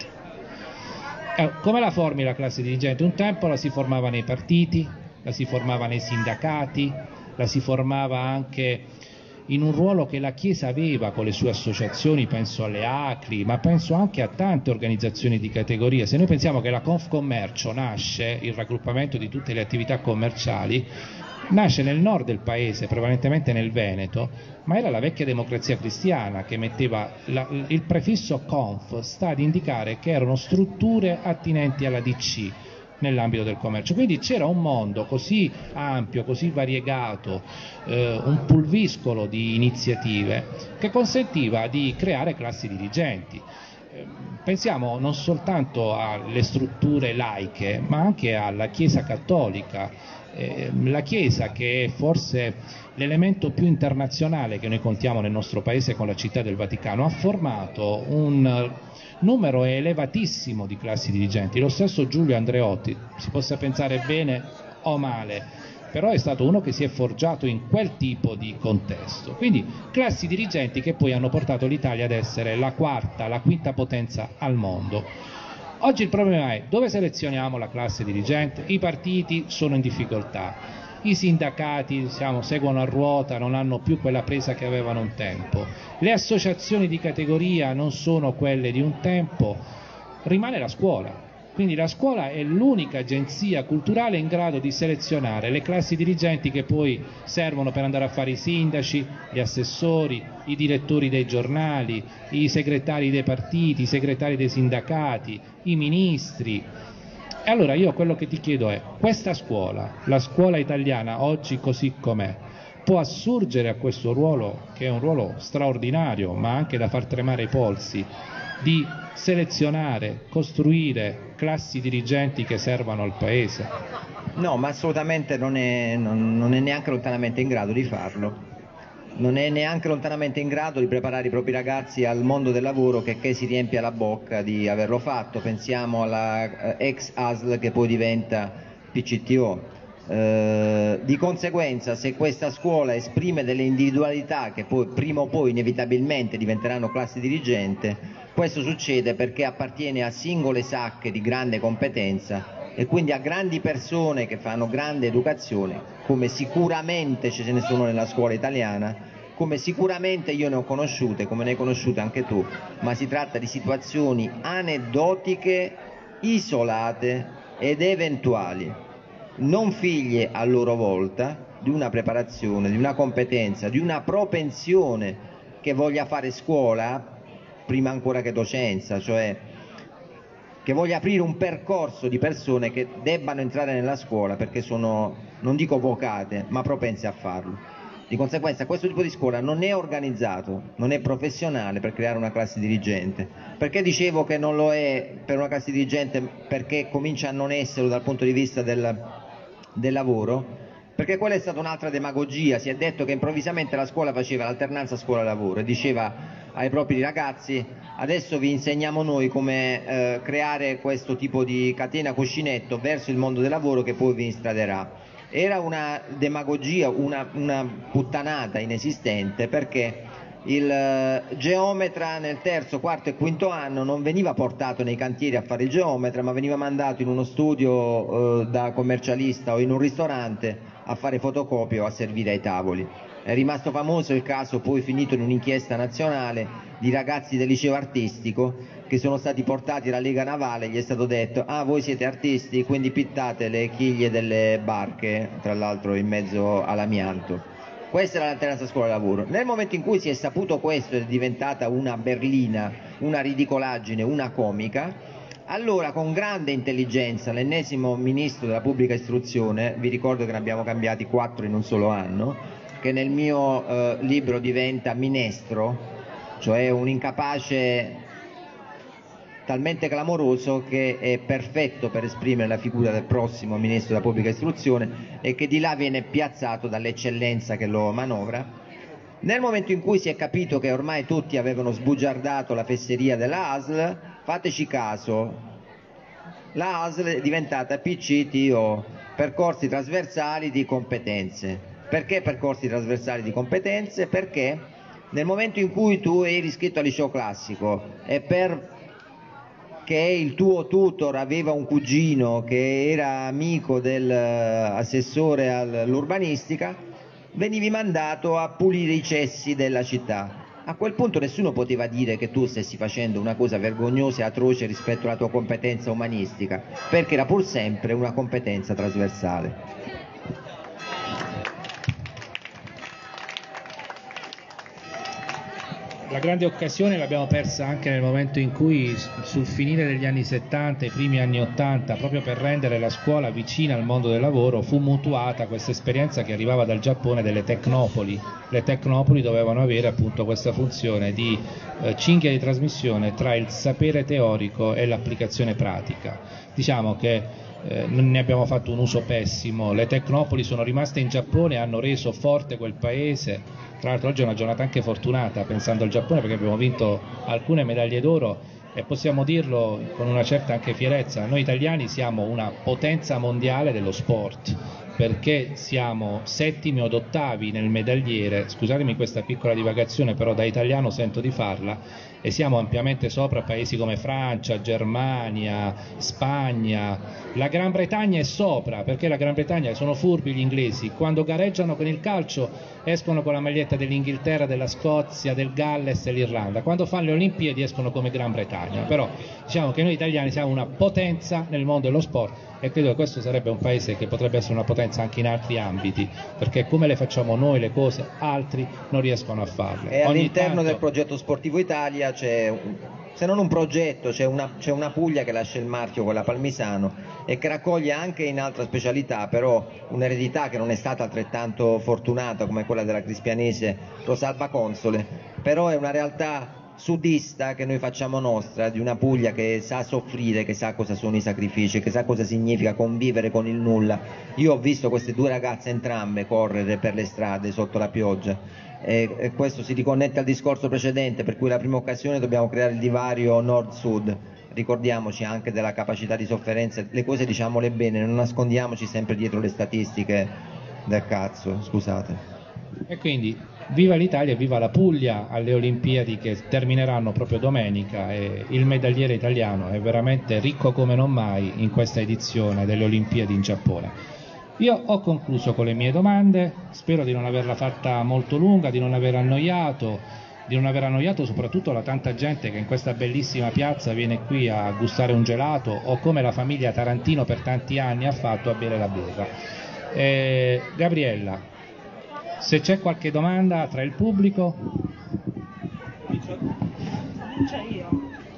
[SPEAKER 1] Eh, come la formi la classe dirigente? Un tempo la si formava nei partiti, la si formava nei sindacati, la si formava anche in un ruolo che la Chiesa aveva con le sue associazioni, penso alle A C L I, ma penso anche a tante organizzazioni di categoria. Se noi pensiamo che la Confcommercio nasce, il raggruppamento di tutte le attività commerciali, nasce nel nord del paese, prevalentemente nel Veneto, ma era la vecchia democrazia cristiana che metteva la, il prefisso conf, sta ad indicare che erano strutture attinenti alla D C nell'ambito del commercio. Quindi c'era un mondo così ampio, così variegato, eh, un pulviscolo di iniziative che consentiva di creare classi dirigenti. Pensiamo non soltanto alle strutture laiche, ma anche alla Chiesa cattolica. Eh, la Chiesa, che è forse l'elemento più internazionale che noi contiamo nel nostro paese con la città del Vaticano, ha formato un numero elevatissimo di classi dirigenti. Lo stesso Giulio Andreotti, si possa pensare bene o male, però è stato uno che si è forgiato in quel tipo di contesto. Quindi classi dirigenti che poi hanno portato l'Italia ad essere la quarta, la quinta potenza al mondo. Oggi il problema è: dove selezioniamo la classe dirigente? I partiti sono in difficoltà, i sindacati, diciamo, seguono a ruota, non hanno più quella presa che avevano un tempo, le associazioni di categoria non sono quelle di un tempo, rimane la scuola. Quindi la scuola è l'unica agenzia culturale in grado di selezionare le classi dirigenti che poi servono per andare a fare i sindaci, gli assessori, i direttori dei giornali, i segretari dei partiti, i segretari dei sindacati, i ministri. E allora io quello che ti chiedo è: questa scuola, la scuola italiana oggi così com'è, può assurgere a questo ruolo, che è un ruolo straordinario, ma anche da far tremare i polsi, di selezionare, costruire classi dirigenti che servano al Paese?
[SPEAKER 3] No, ma assolutamente non è, non, non è neanche lontanamente in grado di farlo. Non è neanche lontanamente in grado di preparare i propri ragazzi al mondo del lavoro, che, che si riempie la bocca di averlo fatto. Pensiamo alla eh, ex A S L che poi diventa P C T O. Eh, di conseguenza, se questa scuola esprime delle individualità che poi prima o poi inevitabilmente diventeranno classi dirigente, questo succede perché appartiene a singole sacche di grande competenza e quindi a grandi persone che fanno grande educazione, come sicuramente ce ne sono nella scuola italiana, come sicuramente io ne ho conosciute, come ne hai conosciute anche tu, ma si tratta di situazioni aneddotiche, isolate ed eventuali, non figlie a loro volta di una preparazione, di una competenza, di una propensione che voglia fare scuola prima ancora che docenza, cioè che voglia aprire un percorso di persone che debbano entrare nella scuola perché sono, non dico vocate, ma propense a farlo. Di conseguenza questo tipo di scuola non è organizzato, non è professionale per creare una classe dirigente. Perché dicevo che non lo è per una classe dirigente? Perché comincia a non esserlo dal punto di vista del, del lavoro? Perché quella è stata un'altra demagogia. Si è detto che improvvisamente la scuola faceva l'alternanza scuola-lavoro e diceva ai propri ragazzi: adesso vi insegniamo noi come eh, creare questo tipo di catena cuscinetto verso il mondo del lavoro che poi vi instraderà. Era una demagogia, una, una puttanata inesistente, perché il eh, geometra nel terzo, quarto e quinto anno non veniva portato nei cantieri a fare il geometra, ma veniva mandato in uno studio eh, da commercialista o in un ristorante a fare fotocopie o a servire ai tavoli. È rimasto famoso il caso, poi finito in un'inchiesta nazionale, di ragazzi del liceo artistico che sono stati portati alla Lega Navale. Gli è stato detto: ah, voi siete artisti, quindi pittate le chiglie delle barche, tra l'altro in mezzo all'amianto. Questa era l'alternanza scuola-lavoro. Nel momento in cui si è saputo questo ed è diventata una berlina, una ridicolaggine, una comica, allora con grande intelligenza l'ennesimo ministro della pubblica istruzione, vi ricordo che ne abbiamo cambiati quattro in un solo anno, che nel mio eh, libro diventa Minestro, cioè un incapace talmente clamoroso che è perfetto per esprimere la figura del prossimo ministro della pubblica istruzione e che di là viene piazzato dall'eccellenza che lo manovra. Nel momento in cui si è capito che ormai tutti avevano sbugiardato la fesseria della A S L, fateci caso, la A S L è diventata P C T O, percorsi trasversali di competenze. Perché percorsi trasversali di competenze? Perché nel momento in cui tu eri iscritto al liceo classico e per che il tuo tutor aveva un cugino che era amico dell'assessore all'urbanistica, venivi mandato a pulire i cessi della città. A quel punto nessuno poteva dire che tu stessi facendo una cosa vergognosa e atroce rispetto alla tua competenza umanistica, perché era pur sempre una competenza trasversale.
[SPEAKER 1] La grande occasione l'abbiamo persa anche nel momento in cui, sul finire degli anni settanta, i primi anni ottanta, proprio per rendere la scuola vicina al mondo del lavoro, fu mutuata questa esperienza che arrivava dal Giappone delle tecnopoli. Le tecnopoli dovevano avere appunto questa funzione di eh, cinghia di trasmissione tra il sapere teorico e l'applicazione pratica. Diciamo che Eh, non ne abbiamo fatto un uso pessimo. Le tecnopoli sono rimaste in Giappone e hanno reso forte quel paese. Tra l'altro oggi è una giornata anche fortunata pensando al Giappone, perché abbiamo vinto alcune medaglie d'oro e possiamo dirlo con una certa anche fierezza: noi italiani siamo una potenza mondiale dello sport, perché siamo settimi od ottavi nel medagliere. Scusatemi questa piccola divagazione, però da italiano sento di farla, e siamo ampiamente sopra paesi come Francia, Germania, Spagna. La Gran Bretagna è sopra, perché la Gran Bretagna, sono furbi gli inglesi, quando gareggiano con il calcio escono con la maglietta dell'Inghilterra, della Scozia, del Galles e l'Irlanda, quando fanno le Olimpiadi escono come Gran Bretagna. Però diciamo che noi italiani siamo una potenza nel mondo dello sport, e credo che questo sarebbe un paese che potrebbe essere una potenza anche in altri ambiti, perché come le facciamo noi le cose, altri non riescono a farle.
[SPEAKER 3] E all'interno tanto... del progetto Sportivo Italia c'è, se non un progetto, c'è una, c'è una Puglia che lascia il marchio con la Palmisano e che raccoglie anche in altra specialità, però un'eredità che non è stata altrettanto fortunata come quella della crispianese Rosalba Console, però è una realtà sudista che noi facciamo nostra, di una Puglia che sa soffrire, che sa cosa sono i sacrifici, che sa cosa significa convivere con il nulla. Io ho visto queste due ragazze entrambe correre per le strade sotto la pioggia, e, e questo si riconnette al discorso precedente, per cui la prima occasione dobbiamo creare il divario nord-sud. Ricordiamoci anche della capacità di sofferenza, le cose diciamole bene, non nascondiamoci sempre dietro le statistiche del cazzo, scusate.
[SPEAKER 1] E quindi viva l'Italia e viva la Puglia alle Olimpiadi che termineranno proprio domenica, e il medagliere italiano è veramente ricco come non mai in questa edizione delle Olimpiadi in Giappone. Io ho concluso con le mie domande, spero di non averla fatta molto lunga, di non aver annoiato, di non aver annoiato soprattutto la tanta gente che in questa bellissima piazza viene qui a gustare un gelato, o come la famiglia Tarantino per tanti anni ha fatto, a bere la birra. Eh, Gabriella, se c'è qualche domanda tra il pubblico.
[SPEAKER 4] C'è io.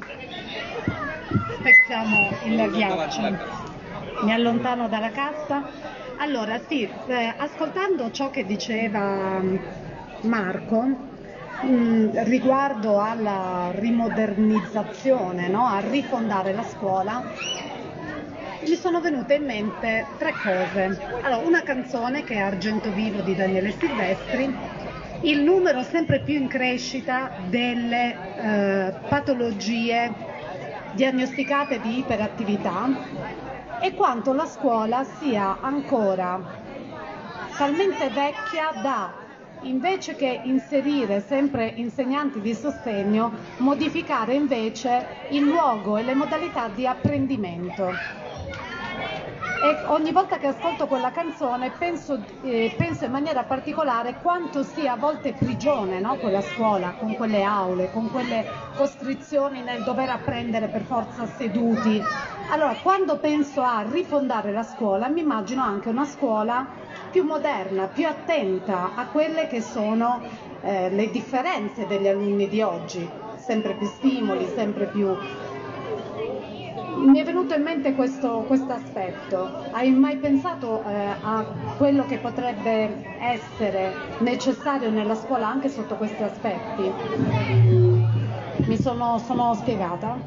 [SPEAKER 4] Spezziamo il ghiaccio. Mi allontano dalla cassa. Allora, sì, eh, ascoltando ciò che diceva Marco mh, riguardo alla rimodernizzazione, no? A rifondare la scuola, mi sono venute in mente tre cose. Allora, una canzone che è Argento Vivo di Daniele Silvestri, il numero sempre più in crescita delle eh, patologie diagnosticate di iperattività e quanto la scuola sia ancora talmente vecchia da, invece che inserire sempre insegnanti di sostegno, modificare invece il luogo e le modalità di apprendimento. E ogni volta che ascolto quella canzone penso, eh, penso in maniera particolare quanto sia a volte prigione, no? Quella scuola, con quelle aule, con quelle costrizioni nel dover apprendere per forza seduti. Allora, quando penso a rifondare la scuola, mi immagino anche una scuola più moderna, più attenta a quelle che sono eh, le differenze degli alunni di oggi, sempre più stimoli, sempre più... Mi è venuto in mente questo aspetto. Hai mai pensato eh, a quello che potrebbe essere necessario nella scuola anche sotto questi aspetti? Mi sono, sono spiegata?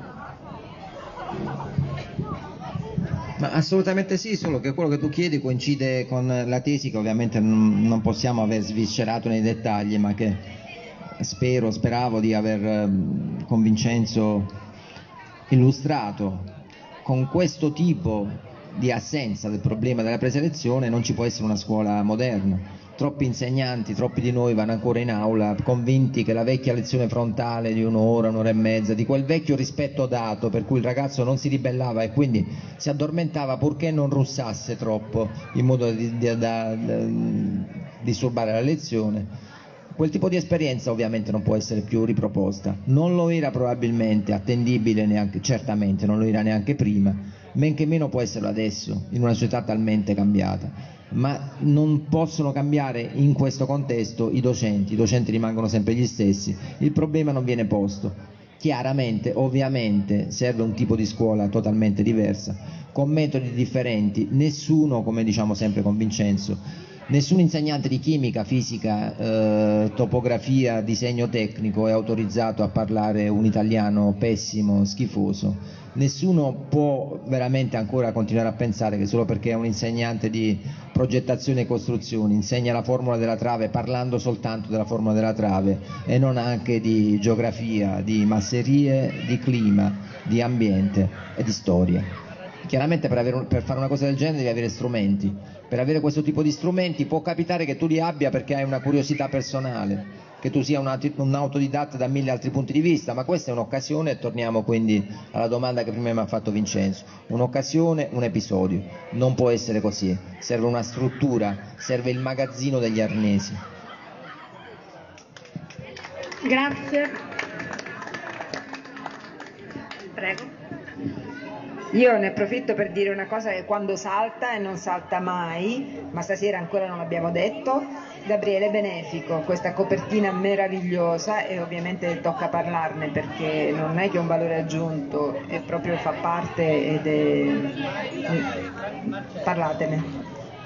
[SPEAKER 3] Ma assolutamente sì, solo che quello che tu chiedi coincide con la tesi che ovviamente non, non possiamo aver sviscerato nei dettagli, ma che spero, speravo di aver eh, con Vincenzo illustrato. Con questo tipo di assenza del problema della preselezione non ci può essere una scuola moderna. Troppi insegnanti, troppi di noi vanno ancora in aula convinti che la vecchia lezione frontale di un'ora, un'ora e mezza, di quel vecchio rispetto dato per cui il ragazzo non si ribellava e quindi si addormentava purché non russasse troppo in modo di, di, da, da, disturbare la lezione. Quel tipo di esperienza ovviamente non può essere più riproposta, non lo era probabilmente attendibile neanche, certamente non lo era neanche prima, men che meno può esserlo adesso, in una società talmente cambiata, ma non possono cambiare in questo contesto i docenti, i docenti rimangono sempre gli stessi, il problema non viene posto. Chiaramente, ovviamente, serve un tipo di scuola totalmente diversa, con metodi differenti, nessuno, come diciamo sempre con Vincenzo, nessun insegnante di chimica, fisica, eh, topografia, disegno tecnico è autorizzato a parlare un italiano pessimo, schifoso. Nessuno può veramente ancora continuare a pensare che solo perché è un insegnante di progettazione e costruzioni insegna la formula della trave parlando soltanto della formula della trave e non anche di geografia, di masserie, di clima, di ambiente e di storia. Chiaramente per, avere un, per fare una cosa del genere devi avere strumenti. Per avere questo tipo di strumenti può capitare che tu li abbia perché hai una curiosità personale, che tu sia un, un autodidatta da mille altri punti di vista, ma questa è un'occasione, e torniamo quindi alla domanda che prima mi ha fatto Vincenzo, un'occasione, un episodio, non può essere così, serve una struttura, serve il magazzino degli arnesi.
[SPEAKER 4] Grazie. Prego.
[SPEAKER 5] Io ne approfitto per dire una cosa che quando salta e non salta mai, ma stasera ancora non l'abbiamo detto, Gabriele Benefico, questa copertina meravigliosa, e ovviamente tocca parlarne perché non è che è un valore aggiunto, è proprio fa parte ed è... parlatene.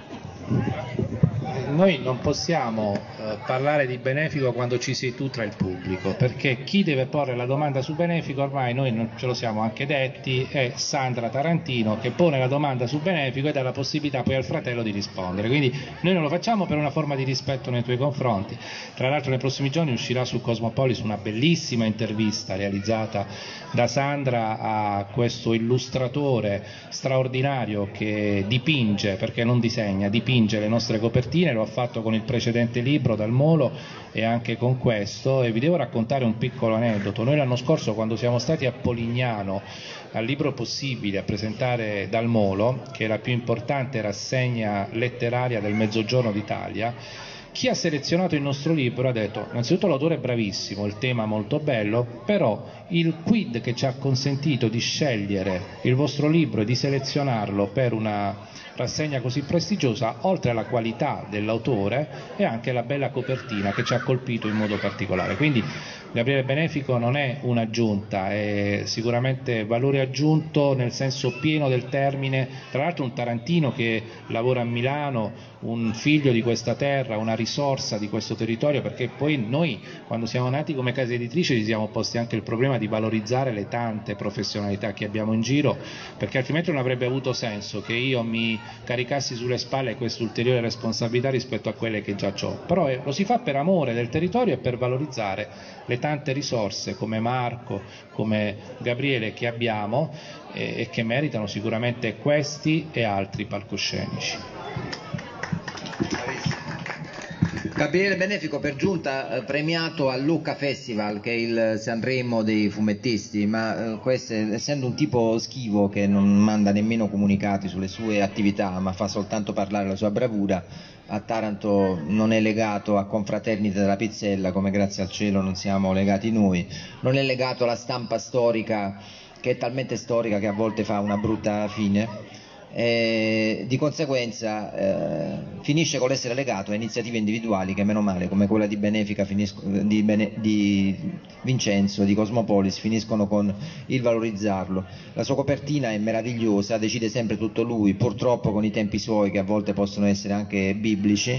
[SPEAKER 1] Noi non possiamo eh, parlare di Benefico quando ci sei tu tra il pubblico, perché chi deve porre la domanda su Benefico, ormai noi non ce lo siamo anche detti, è Sandra Tarantino, che pone la domanda su Benefico e dà la possibilità poi al fratello di rispondere, quindi noi non lo facciamo per una forma di rispetto nei tuoi confronti. Tra l'altro nei prossimi giorni uscirà su Cosmopolis una bellissima intervista realizzata da Sandra a questo illustratore straordinario che dipinge, perché non disegna, dipinge le nostre copertine, lo ha fatto con il precedente libro Dal Molo e anche con questo, e vi devo raccontare un piccolo aneddoto. Noi l'anno scorso, quando siamo stati a Polignano al Libro Possibile a presentare Dal Molo, che è la più importante rassegna letteraria del Mezzogiorno d'Italia, chi ha selezionato il nostro libro ha detto: innanzitutto l'autore è bravissimo, il tema molto bello, però il quid che ci ha consentito di scegliere il vostro libro e di selezionarlo per una rassegna così prestigiosa, oltre alla qualità dell'autore, è anche la bella copertina che ci ha colpito in modo particolare. Quindi Gabriele Benefico non è un'aggiunta, è sicuramente valore aggiunto nel senso pieno del termine, tra l'altro un tarantino che lavora a Milano, un figlio di questa terra, una risorsa di questo territorio, perché poi noi quando siamo nati come casa editrice ci siamo posti anche il problema di valorizzare le tante professionalità che abbiamo in giro, perché altrimenti non avrebbe avuto senso che io mi caricassi sulle spalle questa ulteriore responsabilità rispetto a quelle che già ho, però eh, lo si fa per amore del territorio e per valorizzare le tante risorse come Marco, come Gabriele che abbiamo eh, e che meritano sicuramente questi e altri palcoscenici.
[SPEAKER 3] Gabriele Benefico per giunta premiato al Lucca Festival, che è il Sanremo dei fumettisti, ma eh, questo, essendo un tipo schivo che non manda nemmeno comunicati sulle sue attività ma fa soltanto parlare la sua bravura, a Taranto non è legato a confraternite della Pizzella, come grazie al cielo non siamo legati noi, non è legato alla stampa storica che è talmente storica che a volte fa una brutta fine. E di conseguenza eh, finisce con l'essere legato a iniziative individuali che meno male come quella di Benefica finisco, di, Bene, di Vincenzo, di Cosmopolis, finiscono con il valorizzarlo. La sua copertina è meravigliosa, decide sempre tutto lui, purtroppo con i tempi suoi che a volte possono essere anche biblici.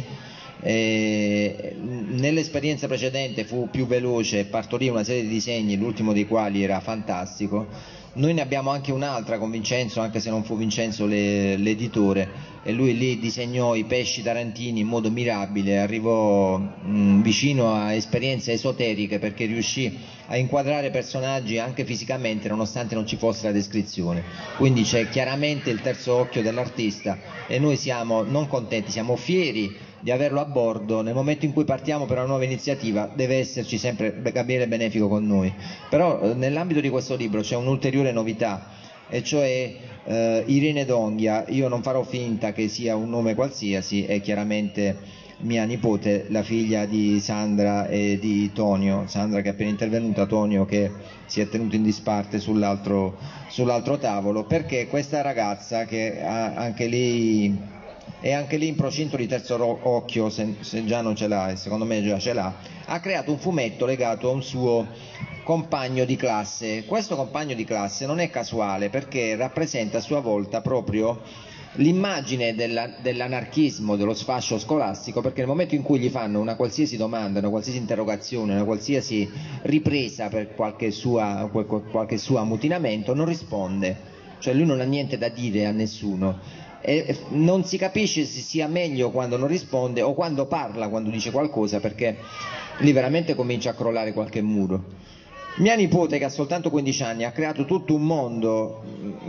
[SPEAKER 3] Nell'esperienza precedente fu più veloce e partorì una serie di disegni, l'ultimo dei quali era fantastico. Noi ne abbiamo anche un'altra con Vincenzo, anche se non fu Vincenzo l'editore, e lui lì disegnò i pesci tarantini in modo mirabile, arrivò mh, vicino a esperienze esoteriche perché riuscì a inquadrare personaggi anche fisicamente nonostante non ci fosse la descrizione, quindi c'è chiaramente il terzo occhio dell'artista e noi siamo non contenti, siamo fieri di averlo a bordo. Nel momento in cui partiamo per una nuova iniziativa deve esserci sempre Gabriele Benefico con noi, però eh, nell'ambito di questo libro c'è un'ulteriore novità, e cioè eh, Irene D'Onghia. Io non farò finta che sia un nome qualsiasi, è chiaramente mia nipote, la figlia di Sandra e di Tonio, Sandra che è appena intervenuta, Tonio che si è tenuto in disparte sull'altro sull'altro tavolo, perché questa ragazza che ha anche lei e anche lì in procinto di terzo occhio, se, se già non ce l'ha, e secondo me già ce l'ha, ha creato un fumetto legato a un suo compagno di classe. Questo compagno di classe non è casuale perché rappresenta a sua volta proprio l'immagine dell'anarchismo, dello sfascio scolastico, perché nel momento in cui gli fanno una qualsiasi domanda, una qualsiasi interrogazione, una qualsiasi ripresa per qualche sua, qualche suo ammutinamento, non risponde, cioè lui non ha niente da dire a nessuno. E non si capisce se sia meglio quando non risponde o quando parla, quando dice qualcosa, perché lì veramente comincia a crollare qualche muro. Mia nipote, che ha soltanto quindici anni, ha creato tutto un mondo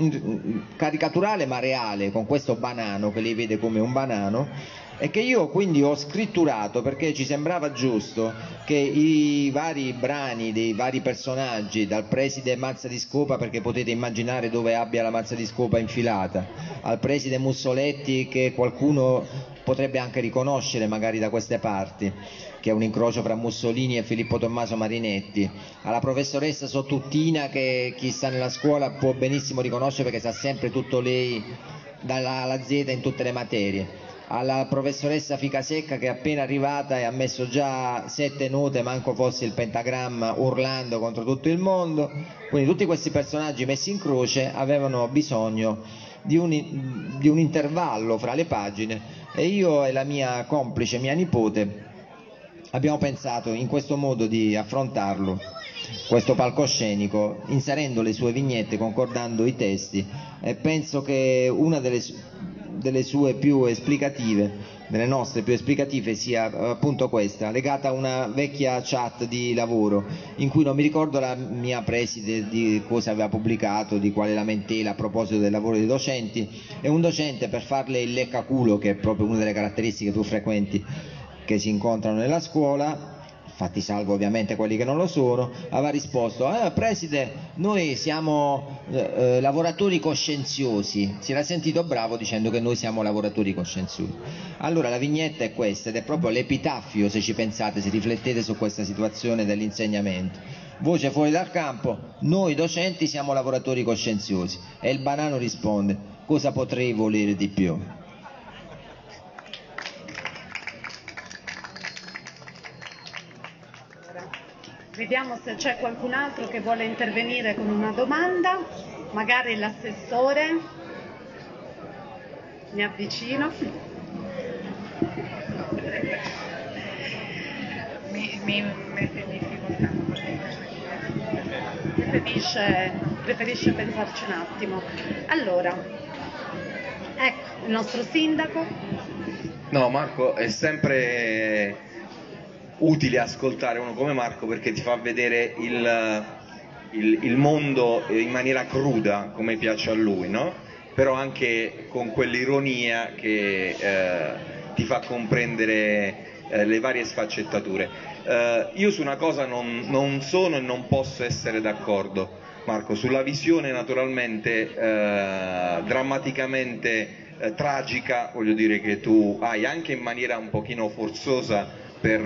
[SPEAKER 3] caricaturale ma reale con questo banano che lei vede come un banano, e che io quindi ho scritturato perché ci sembrava giusto che i vari brani dei vari personaggi, dal preside Mazza di Scopa, perché potete immaginare dove abbia la mazza di scopa infilata, al preside Mussoletti, che qualcuno potrebbe anche riconoscere magari da queste parti, che è un incrocio fra Mussolini e Filippo Tommaso Marinetti, alla professoressa Sottuttina, che chi sta nella scuola può benissimo riconoscere perché sa sempre tutto lei dalla A alla Z in tutte le materie, alla professoressa Ficasecca che è appena arrivata e ha messo già sette note, manco fosse il pentagramma, urlando contro tutto il mondo. Quindi tutti questi personaggi messi in croce avevano bisogno di un, di un intervallo fra le pagine, e io e la mia complice, mia nipote, abbiamo pensato in questo modo di affrontarlo, questo palcoscenico, inserendo le sue vignette, concordando i testi, e penso che una delle delle sue più esplicative, delle nostre più esplicative, sia appunto questa, legata a una vecchia chat di lavoro in cui non mi ricordo la mia preside di cosa aveva pubblicato, di quale lamentela a proposito del lavoro dei docenti, e un docente, per farle il leccaculo, che è proprio una delle caratteristiche più frequenti che si incontrano nella scuola, fatti salvo ovviamente quelli che non lo sono, aveva risposto: eh, preside, noi siamo eh, lavoratori coscienziosi. Si era sentito bravo dicendo che noi siamo lavoratori coscienziosi. Allora la vignetta è questa, ed è proprio l'epitaffio, se ci pensate, se riflettete su questa situazione dell'insegnamento. Voce fuori dal campo: noi docenti siamo lavoratori coscienziosi. E il banano risponde: cosa potrei volere di più?
[SPEAKER 4] Vediamo se c'è qualcun altro che vuole intervenire con una domanda, magari l'assessore. Mi avvicino. Mi, mi mette in difficoltà. Preferisce, preferisce pensarci un attimo. Allora, ecco il nostro sindaco.
[SPEAKER 2] No, Marco, è sempre utile ascoltare uno come Marco perché ti fa vedere il, il, il mondo in maniera cruda, come piace a lui, no? Però anche con quell'ironia che eh, ti fa comprendere eh, le varie sfaccettature. Eh, io su una cosa non, non sono e non posso essere d'accordo, Marco, sulla visione naturalmente eh, drammaticamente eh, tragica, voglio dire, che tu hai anche in maniera un pochino forzosa per,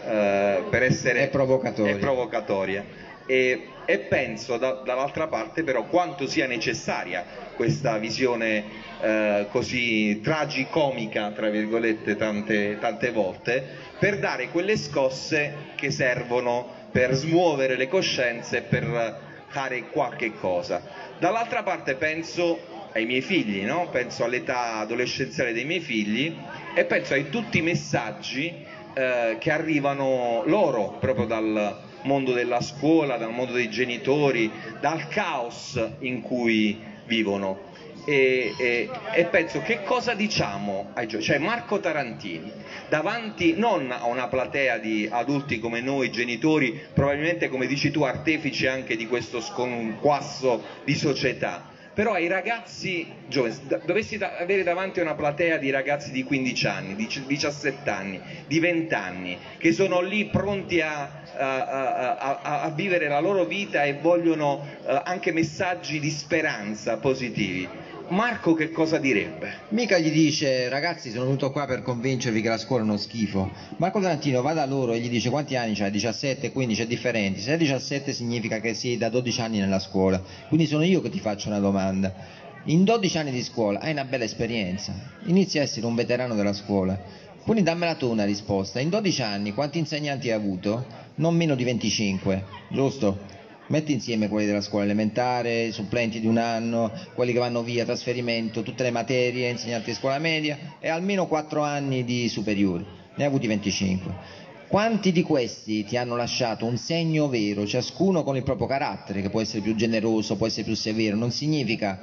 [SPEAKER 2] eh, per essere
[SPEAKER 3] è provocatoria,
[SPEAKER 2] è provocatoria. E, e penso da, dall'altra parte però quanto sia necessaria questa visione eh, così tragicomica, tra virgolette, tante, tante volte, per dare quelle scosse che servono per smuovere le coscienze e per fare qualche cosa. Dall'altra parte penso ai miei figli, no? Penso all'età adolescenziale dei miei figli e penso ai tutti i messaggi eh, che arrivano loro proprio dal mondo della scuola, dal mondo dei genitori, dal caos in cui vivono. E, e, e penso, che cosa diciamo ai giovani, cioè Marco Tarantini davanti non a una platea di adulti come noi, genitori, probabilmente come dici tu artefici anche di questo sconquasso di società, però ai ragazzi giovani, dovessi avere davanti una platea di ragazzi di quindici anni, di diciassette anni, di venti anni, che sono lì pronti a, a, a, a, a vivere la loro vita e vogliono uh, anche messaggi di speranza positivi, Marco che cosa direbbe?
[SPEAKER 3] Mica gli dice: ragazzi, sono venuto qua per convincervi che la scuola è uno schifo. Marco Tarantino va da loro e gli dice: quanti anni c'hai? diciassette, quindici, è differente. Se hai diciassette significa che sei da dodici anni nella scuola, quindi sono io che ti faccio una domanda. In dodici anni di scuola hai una bella esperienza, inizi a essere un veterano della scuola, quindi dammela tu una risposta. In dodici anni quanti insegnanti hai avuto? Non meno di venticinque, giusto? Metti insieme quelli della scuola elementare, supplenti di un anno, quelli che vanno via, trasferimento, tutte le materie, insegnanti di scuola media e almeno quattro anni di superiori, ne hai avuti venticinque. Quanti di questi ti hanno lasciato un segno vero, ciascuno con il proprio carattere, che può essere più generoso, può essere più severo, non significa...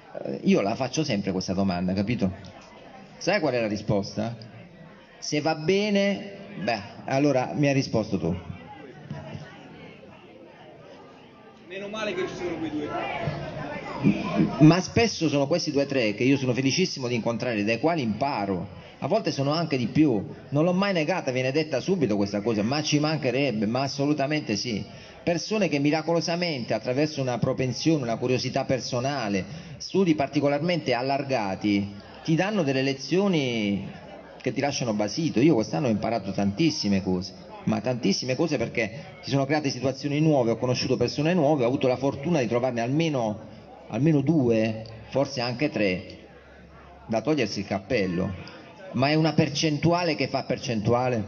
[SPEAKER 3] Io la faccio sempre questa domanda, capito? Sai qual è la risposta? Se va bene, beh, allora mi hai risposto tu.
[SPEAKER 2] Meno male che ci sono quei due.
[SPEAKER 3] Ma spesso sono questi due o tre che io sono felicissimo di incontrare, dai quali imparo. A volte sono anche di più. Non l'ho mai negata, viene detta subito questa cosa, ma ci mancherebbe, ma assolutamente sì. Persone che miracolosamente, attraverso una propensione, una curiosità personale, studi particolarmente allargati, ti danno delle lezioni che ti lasciano basito. Io quest'anno ho imparato tantissime cose. Ma tantissime cose, perché si sono create situazioni nuove, ho conosciuto persone nuove, ho avuto la fortuna di trovarne almeno, almeno due, forse anche tre, da togliersi il cappello. Ma è una percentuale che fa percentuale?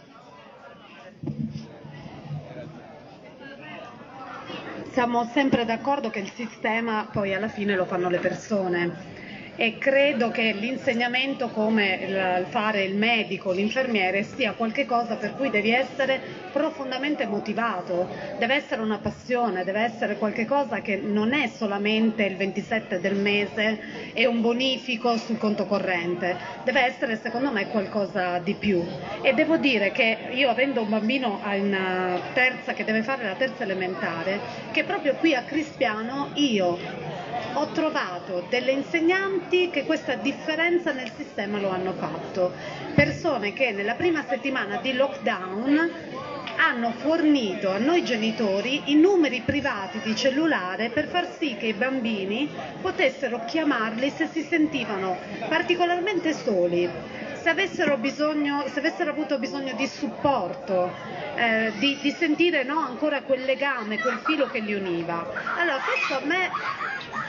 [SPEAKER 4] Siamo sempre d'accordo che il sistema poi alla fine lo fanno le persone. E credo che l'insegnamento, come il fare il medico, l'infermiere, sia qualcosa per cui devi essere profondamente motivato, deve essere una passione, deve essere qualcosa che non è solamente il ventisette del mese e un bonifico sul conto corrente, deve essere secondo me qualcosa di più. E devo dire che io, avendo un bambino in terza che deve fare la terza elementare, che proprio qui a Crispiano io ho trovato delle insegnanti che questa differenza nel sistema lo hanno fatto, persone che nella prima settimana di lockdown hanno fornito a noi genitori i numeri privati di cellulare per far sì che i bambini potessero chiamarli se si sentivano particolarmente soli, se avessero bisogno, se avessero avuto bisogno di supporto, eh, di, di sentire, no, ancora quel legame, quel filo che li univa. Allora questo a me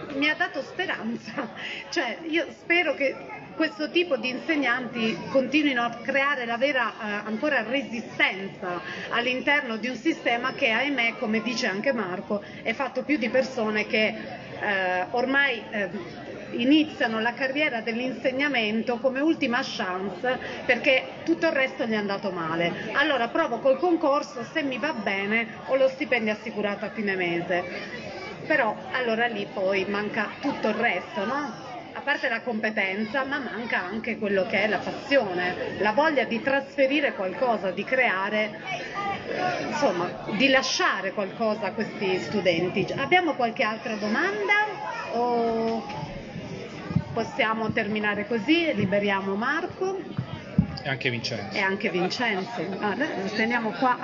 [SPEAKER 4] mi ha dato speranza, cioè io spero che questo tipo di insegnanti continuino a creare la vera eh, ancora resistenza all'interno di un sistema che, ahimè, come dice anche Marco, è fatto più di persone che eh, ormai eh, iniziano la carriera dell'insegnamento come ultima chance perché tutto il resto gli è andato male. Allora provo col concorso, se mi va bene ho lo stipendio assicurato a fine mese, però allora lì poi manca tutto il resto, no? A parte la competenza, ma manca anche quello che è la passione, la voglia di trasferire qualcosa, di creare, insomma, di lasciare qualcosa a questi studenti. Abbiamo qualche altra domanda o possiamo terminare così? Liberiamo Marco.
[SPEAKER 1] E anche Vincenzo.
[SPEAKER 4] E anche Vincenzo. Ah, lo teniamo qua.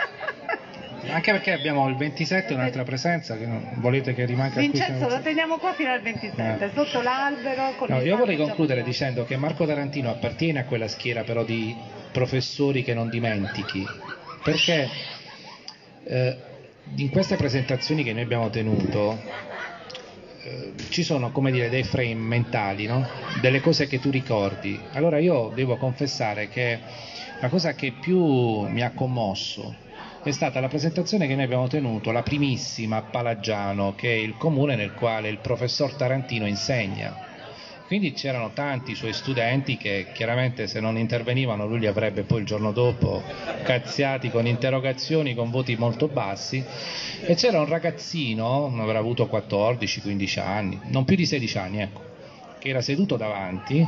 [SPEAKER 1] Anche perché abbiamo il ventisette, un'altra presenza che non volete che rimanga
[SPEAKER 4] Vincenzo
[SPEAKER 1] qui.
[SPEAKER 4] Lo teniamo qua fino al ventisette, eh. sotto l'albero. Con
[SPEAKER 1] no, io vorrei concludere dicendo che Marco Tarantino appartiene a quella schiera però di professori che non dimentichi, perché eh, in queste presentazioni che noi abbiamo tenuto eh, ci sono, come dire, dei frame mentali, no? Delle cose che tu ricordi. Allora io devo confessare che la cosa che più mi ha commosso è stata la presentazione che noi abbiamo tenuto, la primissima a Palagiano, che è il comune nel quale il professor Tarantino insegna. Quindi c'erano tanti suoi studenti che chiaramente se non intervenivano lui li avrebbe poi il giorno dopo cazziati con interrogazioni con voti molto bassi, e c'era un ragazzino, avrà avuto quattordici quindici anni, non più di sedici anni, ecco, che era seduto davanti,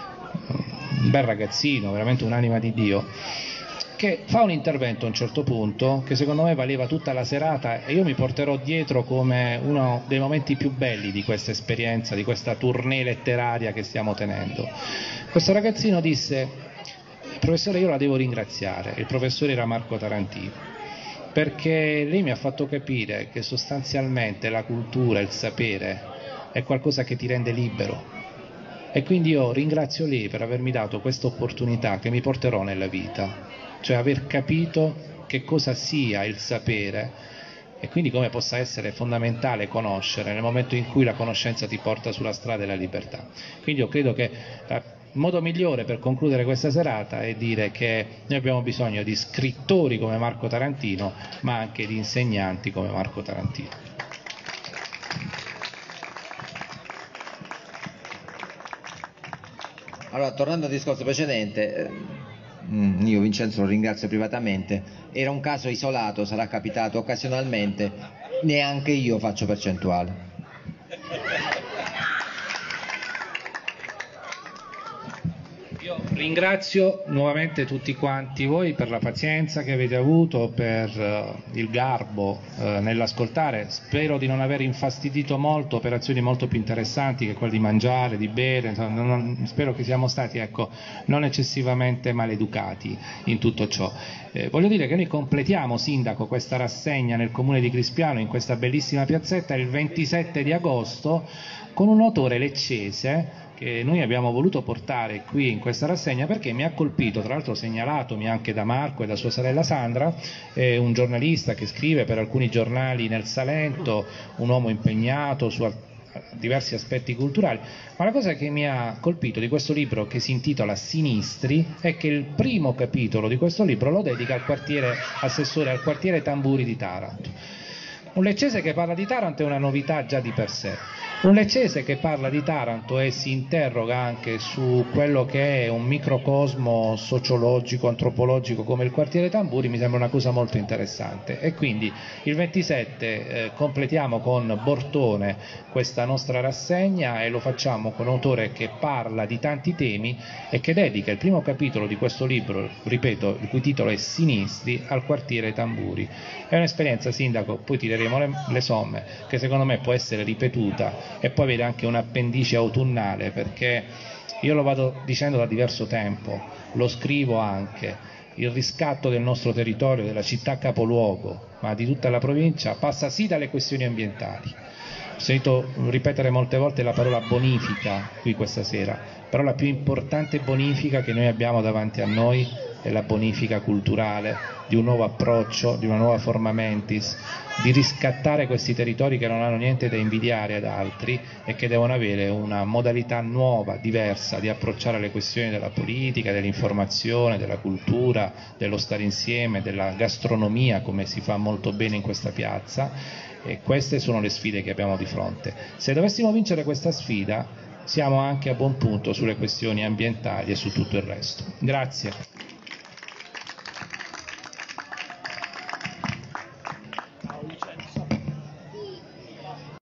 [SPEAKER 1] un bel ragazzino, veramente un'anima di Dio, che fa un intervento a un certo punto che secondo me valeva tutta la serata e io mi porterò dietro come uno dei momenti più belli di questa esperienza, di questa tournée letteraria che stiamo tenendo. Questo ragazzino disse: professore, io la devo ringraziare. Il professore era Marco Tarantino, perché lei mi ha fatto capire che sostanzialmente la cultura, il sapere è qualcosa che ti rende libero, e quindi io ringrazio lei per avermi dato questa opportunità che mi porterò nella vita, cioè aver capito che cosa sia il sapere e quindi come possa essere fondamentale conoscere nel momento in cui la conoscenza ti porta sulla strada della libertà. Quindi io credo che il modo migliore per concludere questa serata è dire che noi abbiamo bisogno di scrittori come Marco Tarantino, ma anche di insegnanti come Marco Tarantino.
[SPEAKER 3] Allora, tornando al discorso precedente, io Vincenzo lo ringrazio privatamente, era un caso isolato, sarà capitato occasionalmente, neanche io faccio percentuale.
[SPEAKER 1] Io ringrazio nuovamente tutti quanti voi per la pazienza che avete avuto, per uh, il garbo uh, nell'ascoltare. Spero di non aver infastidito molto operazioni molto più interessanti che quelle di mangiare, di bere, insomma, non, spero che siamo stati, ecco, non eccessivamente maleducati in tutto ciò. Eh, voglio dire che noi completiamo, Sindaco, questa rassegna nel comune di Crispiano, in questa bellissima piazzetta, il ventisette di agosto, con un autore leccese che noi abbiamo voluto portare qui in questa rassegna perché mi ha colpito, tra l'altro segnalatomi anche da Marco e da sua sorella Sandra, è un giornalista che scrive per alcuni giornali nel Salento, un uomo impegnato su diversi aspetti culturali, ma la cosa che mi ha colpito di questo libro, che si intitola Sinistri, è che il primo capitolo di questo libro lo dedica al quartiere assessore al quartiere Tamburi di Taranto. Un leccese che parla di Taranto è una novità già di per sé. Un leccese che parla di Taranto e si interroga anche su quello che è un microcosmo sociologico, antropologico come il quartiere Tamburi, mi sembra una cosa molto interessante. E quindi il ventisette eh, completiamo con Bortone questa nostra rassegna e lo facciamo con un autore che parla di tanti temi e che dedica il primo capitolo di questo libro, ripeto, il cui titolo è Sinistri, al quartiere Tamburi. È un'esperienza, Sindaco, poi tireremo le, le somme, che secondo me può essere ripetuta e poi avere anche un'appendice autunnale, perché io lo vado dicendo da diverso tempo, lo scrivo anche, il riscatto del nostro territorio, della città capoluogo, ma di tutta la provincia, passa sì dalle questioni ambientali. Ho sentito ripetere molte volte la parola bonifica qui questa sera, però la più importante bonifica che noi abbiamo davanti a noi della bonifica culturale, di un nuovo approccio, di una nuova forma mentis, di riscattare questi territori che non hanno niente da invidiare ad altri e che devono avere una modalità nuova, diversa di approcciare le questioni della politica, dell'informazione, della cultura, dello stare insieme, della gastronomia, come si fa molto bene in questa piazza. E queste sono le sfide che abbiamo di fronte. Se dovessimo vincere questa sfida siamo anche a buon punto sulle questioni ambientali e su tutto il resto. Grazie.